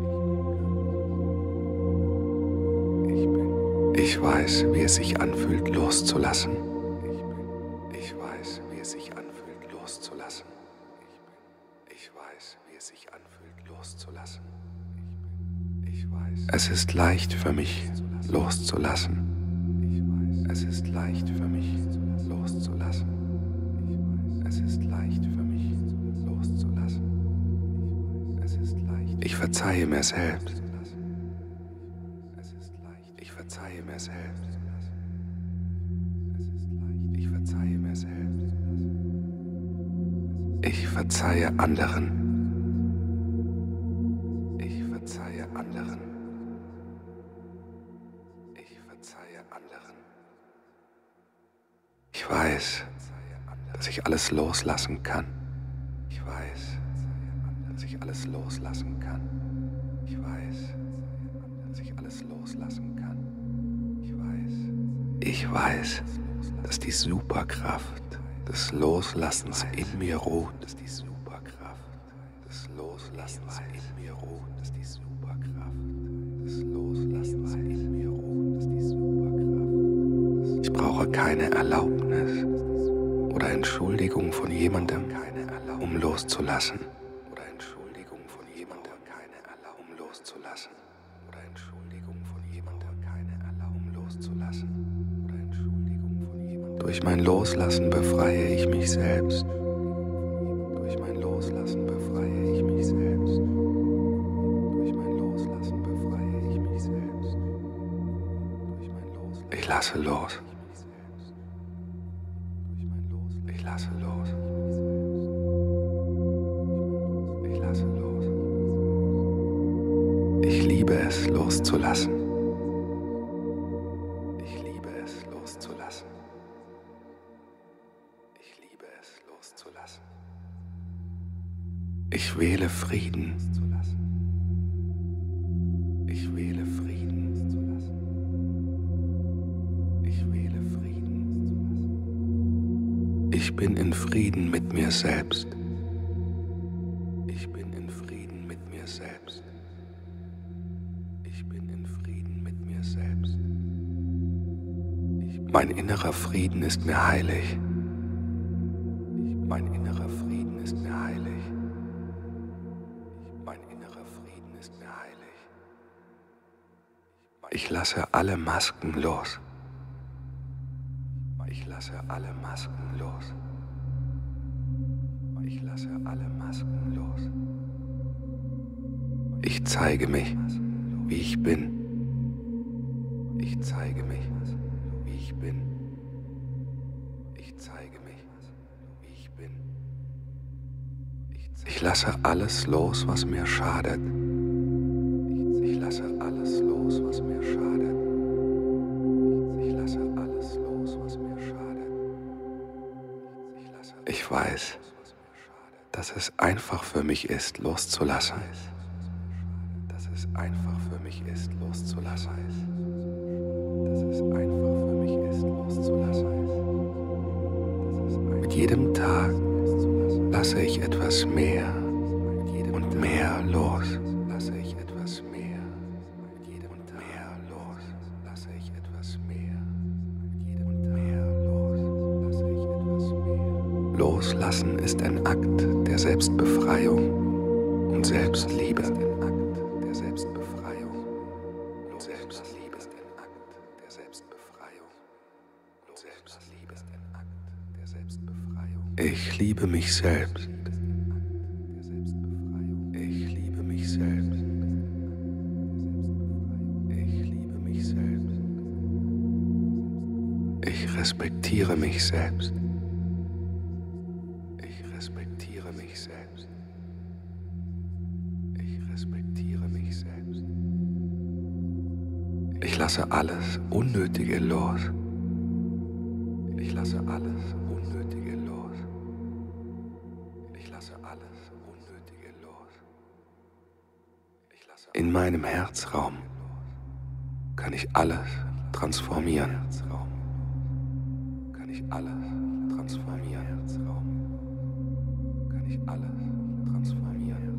Ich weiß, wie es sich anfühlt, loszulassen. Ich weiß, wie es sich anfühlt, loszulassen. Ich weiß, wie es sich anfühlt, loszulassen. Ich weiß. Es ist leicht für mich, loszulassen. Es ist leicht für mich, loszulassen. Es ist leicht für mich, loszulassen. Ich verzeihe mir selbst. Ich verzeihe mir selbst. Ich verzeihe mir selbst. Ich verzeihe anderen. Ich verzeihe anderen. Ich verzeihe anderen. Ich weiß, dass ich alles loslassen kann. Ich weiß, dass ich alles loslassen kann. Ich weiß, dass ich alles loslassen kann. Ich weiß, dass die Superkraft des Loslassens in mir ruht. Dass die Superkraft des Loslassens in mir ruht. Dass die Superkraft des Loslassens in mir ruht. Dass die Superkraft. Ich brauche keine Erlaubnis oder Entschuldigung von jemandem, um loszulassen. Oder Entschuldigung von jemandem, um loszulassen. Oder Entschuldigung von jemandem, um loszulassen. Durch mein Loslassen befreie ich mich selbst. Durch mein Loslassen befreie ich mich selbst. Durch mein Loslassen befreie ich mich selbst. Ich lasse los. Ich lasse los. Ich lasse los. Ich liebe es, loszulassen. Ich liebe es, loszulassen. Ich liebe es, loszulassen. Ich wähle Frieden. Ich wähle Frieden. Ich wähle Frieden. Ich bin in Frieden mit mir selbst. Ich bin in Frieden mit mir selbst. Ich bin in Frieden mit mir selbst. Mein innerer Frieden ist mir heilig. Mein innerer Frieden ist mir heilig. Mein innerer Frieden ist mir heilig. Ich lasse alle Masken los. Ich lasse alle Masken los. Ich lasse alle Masken los. Ich zeige mich, wie ich bin. Ich zeige mich, wie ich bin. Ich zeige mich, wie ich bin. Ich lasse alles los, was mir schadet. Ich lasse alles los, was mir schadet. Ich lasse alles los, was mir schadet. Ich weiß, dass es einfach für mich ist, loszulassen. Dass es einfach für mich ist, loszulassen. Dass es einfach für mich ist, loszulassen. Mit jedem Tag lasse ich etwas mehr und mehr los, lasse ich etwas mehr. Mit jedem und mehr los, lasse ich etwas mehr. Mit jedem und mehr los, lasse ich etwas mehr. Loslassen ist ein Akt der Selbstbefreiung und Selbstliebe. Der Selbstbefreiung und Selbstliebe ist ein Akt der Selbstbefreiung und Selbstliebe ist ein Akt der Selbstbefreiung. Ich liebe mich selbst. Ich liebe mich selbst. Ich liebe mich selbst. Ich respektiere mich selbst. Ich respektiere mich selbst. Ich respektiere mich selbst. Ich lasse alles Unnötige los. Ich lasse alles Unnötige los. Ich lasse alles Unnötige los. In meinem Herzraum kann ich alles transformieren. Kann ich alles transformieren. Kann ich alles transformieren.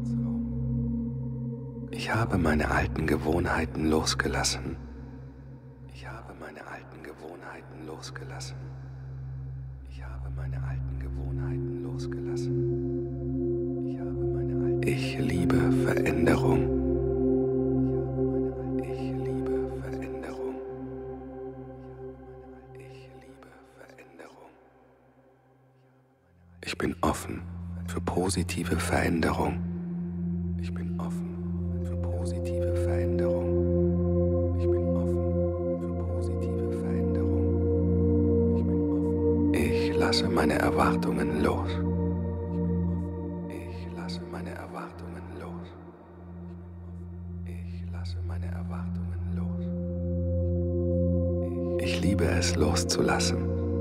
Ich habe meine alten Gewohnheiten losgelassen. Ich habe meine alten Gewohnheiten losgelassen. Ich habe meine alten Gewohnheiten losgelassen. Ich liebe Veränderung. Ich liebe Veränderung. Ich liebe Veränderung. Ich bin offen für positive Veränderung. Ich bin offen für positive Veränderung. Ich bin offen für positive Veränderung. Ich bin offen. Ich lasse meine Erwartungen los. Ich lasse meine Erwartungen los. Ich lasse meine Erwartungen los. Ich liebe es loszulassen.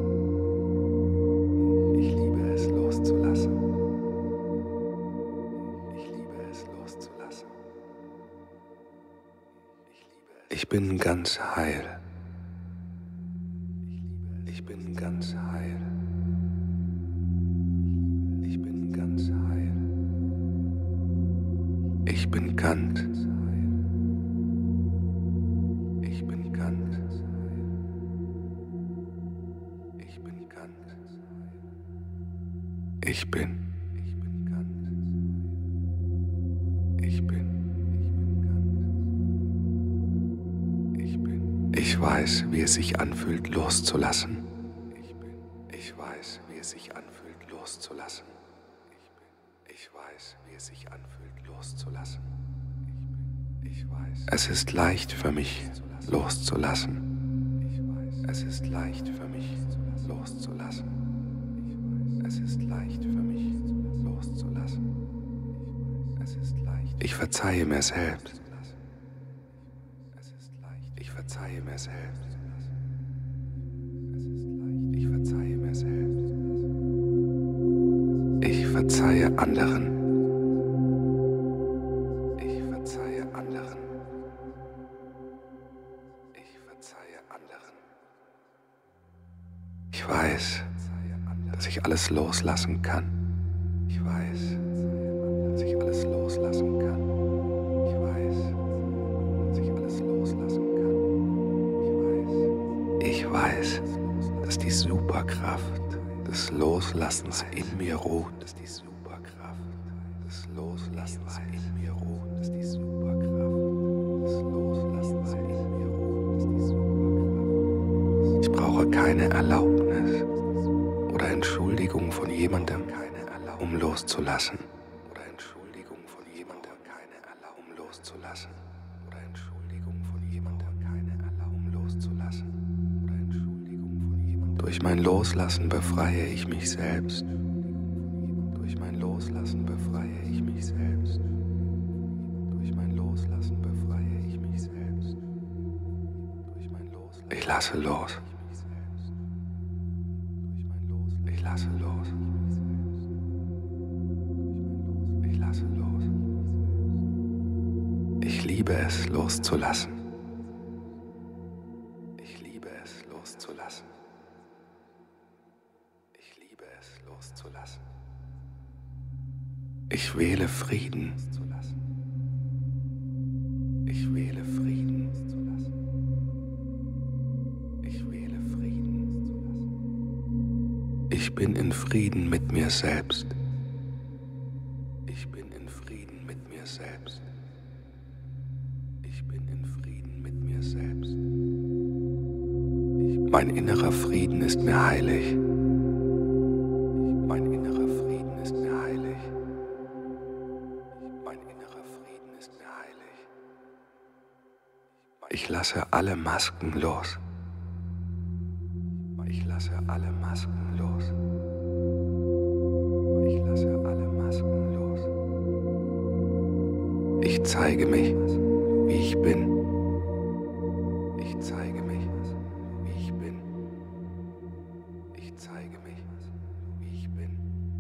Ich liebe es loszulassen. Ich liebe es loszulassen. Ich bin ganz heil. Ich bin ganz heil. Ich bin ganz heil. Ich bin Kant. Ich bin Kant. Ich bin Kant. Ich bin. Ich bin Kant. Ich bin. Ich bin. Ich weiß, wie es sich anfühlt, loszulassen. Ich bin. Ich weiß, wie es sich anfühlt, loszulassen. Ich weiß, wie es sich anfühlt, loszulassen. Ich weiß. Es ist leicht für mich, loszulassen. Es ist leicht für mich, loszulassen. Es ist leicht für mich, loszulassen. Ich verzeihe mir selbst. Ich verzeihe mir selbst. Ich verzeihe mir selbst. Ich verzeihe anderen. Ich verzeihe anderen. Ich verzeihe anderen. Ich weiß, dass ich alles loslassen kann. Ich weiß, dass ich alles loslassen kann. Ich weiß, dass ich alles loslassen kann. Ich weiß, dass die Superkraft des Loslassens in mir ruht. Dass die Superkraft des Loslassens in mir ruht. Dass die Superkraft des Loslassens in mir ruht. Dass die Superkraft. Ich brauche keine Erlaubnis oder Entschuldigung von jemandem, um loszulassen. Oder Entschuldigung von jemandem, um loszulassen. Oder Entschuldigung von jemandem, um loszulassen. Oder Entschuldigung von jemandem. Durch mein Loslassen befreie ich mich selbst. Durch mein Loslassen befreie ich mich selbst. Durch mein Loslassen befreie ich mich selbst. Durch mein Loslassen. Ich lasse los. Ich lasse los. Ich lasse los. Ich liebe es, loszulassen. Ich liebe es, loszulassen. Ich liebe es, loszulassen. Ich wähle Frieden. Ich bin in Frieden mit mir selbst. Ich bin in Frieden mit mir selbst. Ich bin in Frieden mit mir selbst. Mein innerer Frieden ist mir heilig. Mein innerer Frieden ist mir heilig. Mein innerer Frieden ist mir heilig. Ich lasse alle Masken los. Ich lasse alle Masken los. Ich lasse alle Masken los. Ich zeige mich, wie ich bin. Ich zeige mich, wie ich bin. Ich zeige mich, wie ich bin.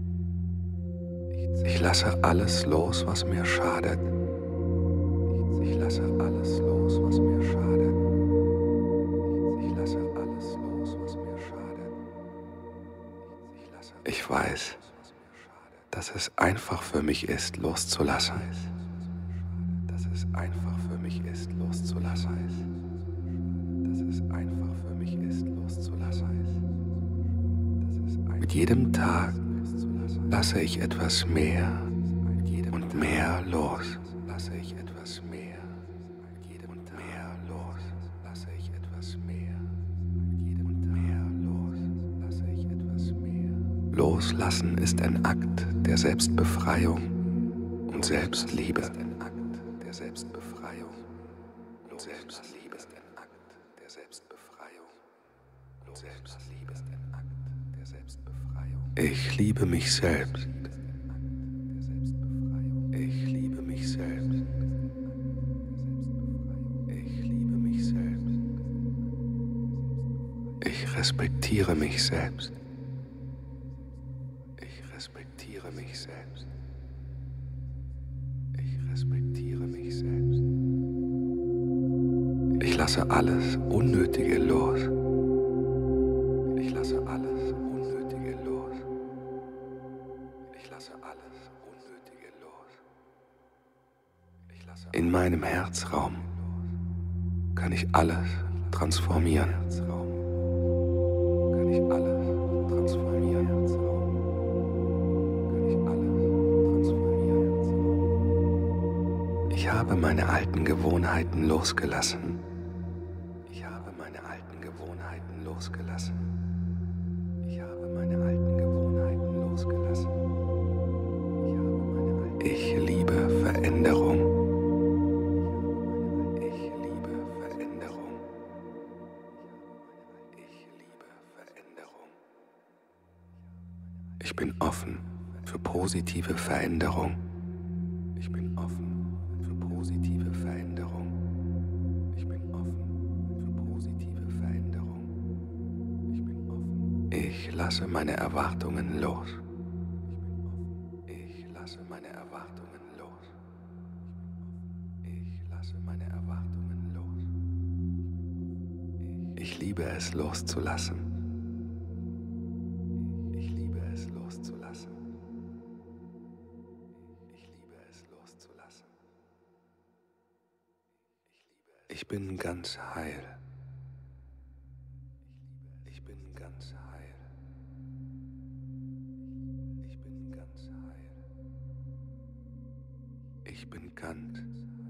Ich lasse alles los, was mir schadet. Ich lasse alles los, was mir schadet. Ich lasse alles los, was mir schadet. Ich weiß, dass es einfach für mich ist, loszulassen. Dass es einfach für mich ist, loszulassen. Dass es einfach für mich ist, loszulassen. Mit jedem Tag lasse ich etwas mehr und mehr los. Lasse ich etwas mehr und mehr los. Lasse ich etwas mehr und mehr los. Lasse ich etwas mehr. Loslassen ist ein Akt der Selbstbefreiung und Selbstliebe. Selbstbefreiung und Selbstliebe ist ein Akt der Selbstbefreiung und Selbstliebe ist ein Akt der Selbstbefreiung. Ich liebe mich selbst. Ich liebe mich selbst. Ich liebe mich selbst. Ich respektiere mich selbst. Ich respektiere mich selbst. Ich respektiere mich selbst. Ich lasse alles Unnötige los. Ich lasse alles Unnötige los. Ich lasse alles Unnötige los. In meinem Herzraum kann ich alles transformieren. Kann ich alles transformieren. Ich habe meine alten Gewohnheiten losgelassen. Ich habe meine alten Gewohnheiten losgelassen. Ich habe meine alten Gewohnheiten losgelassen. Ich liebe Veränderung. Ich liebe Veränderung. Ich liebe Veränderung. Ich bin offen für positive Veränderung. Ich bin offen für positive Veränderung. Ich bin offen für positive Veränderung. Ich bin offen. Ich lasse meine Erwartungen los. Ich lasse meine Erwartungen los. Ich lasse meine Erwartungen los. Ich liebe es loszulassen. Ich liebe es loszulassen. Ich liebe es loszulassen. Ich bin ganz heil. Ich bin ganz heil. Ich bin ganz heil. Ich bin ganz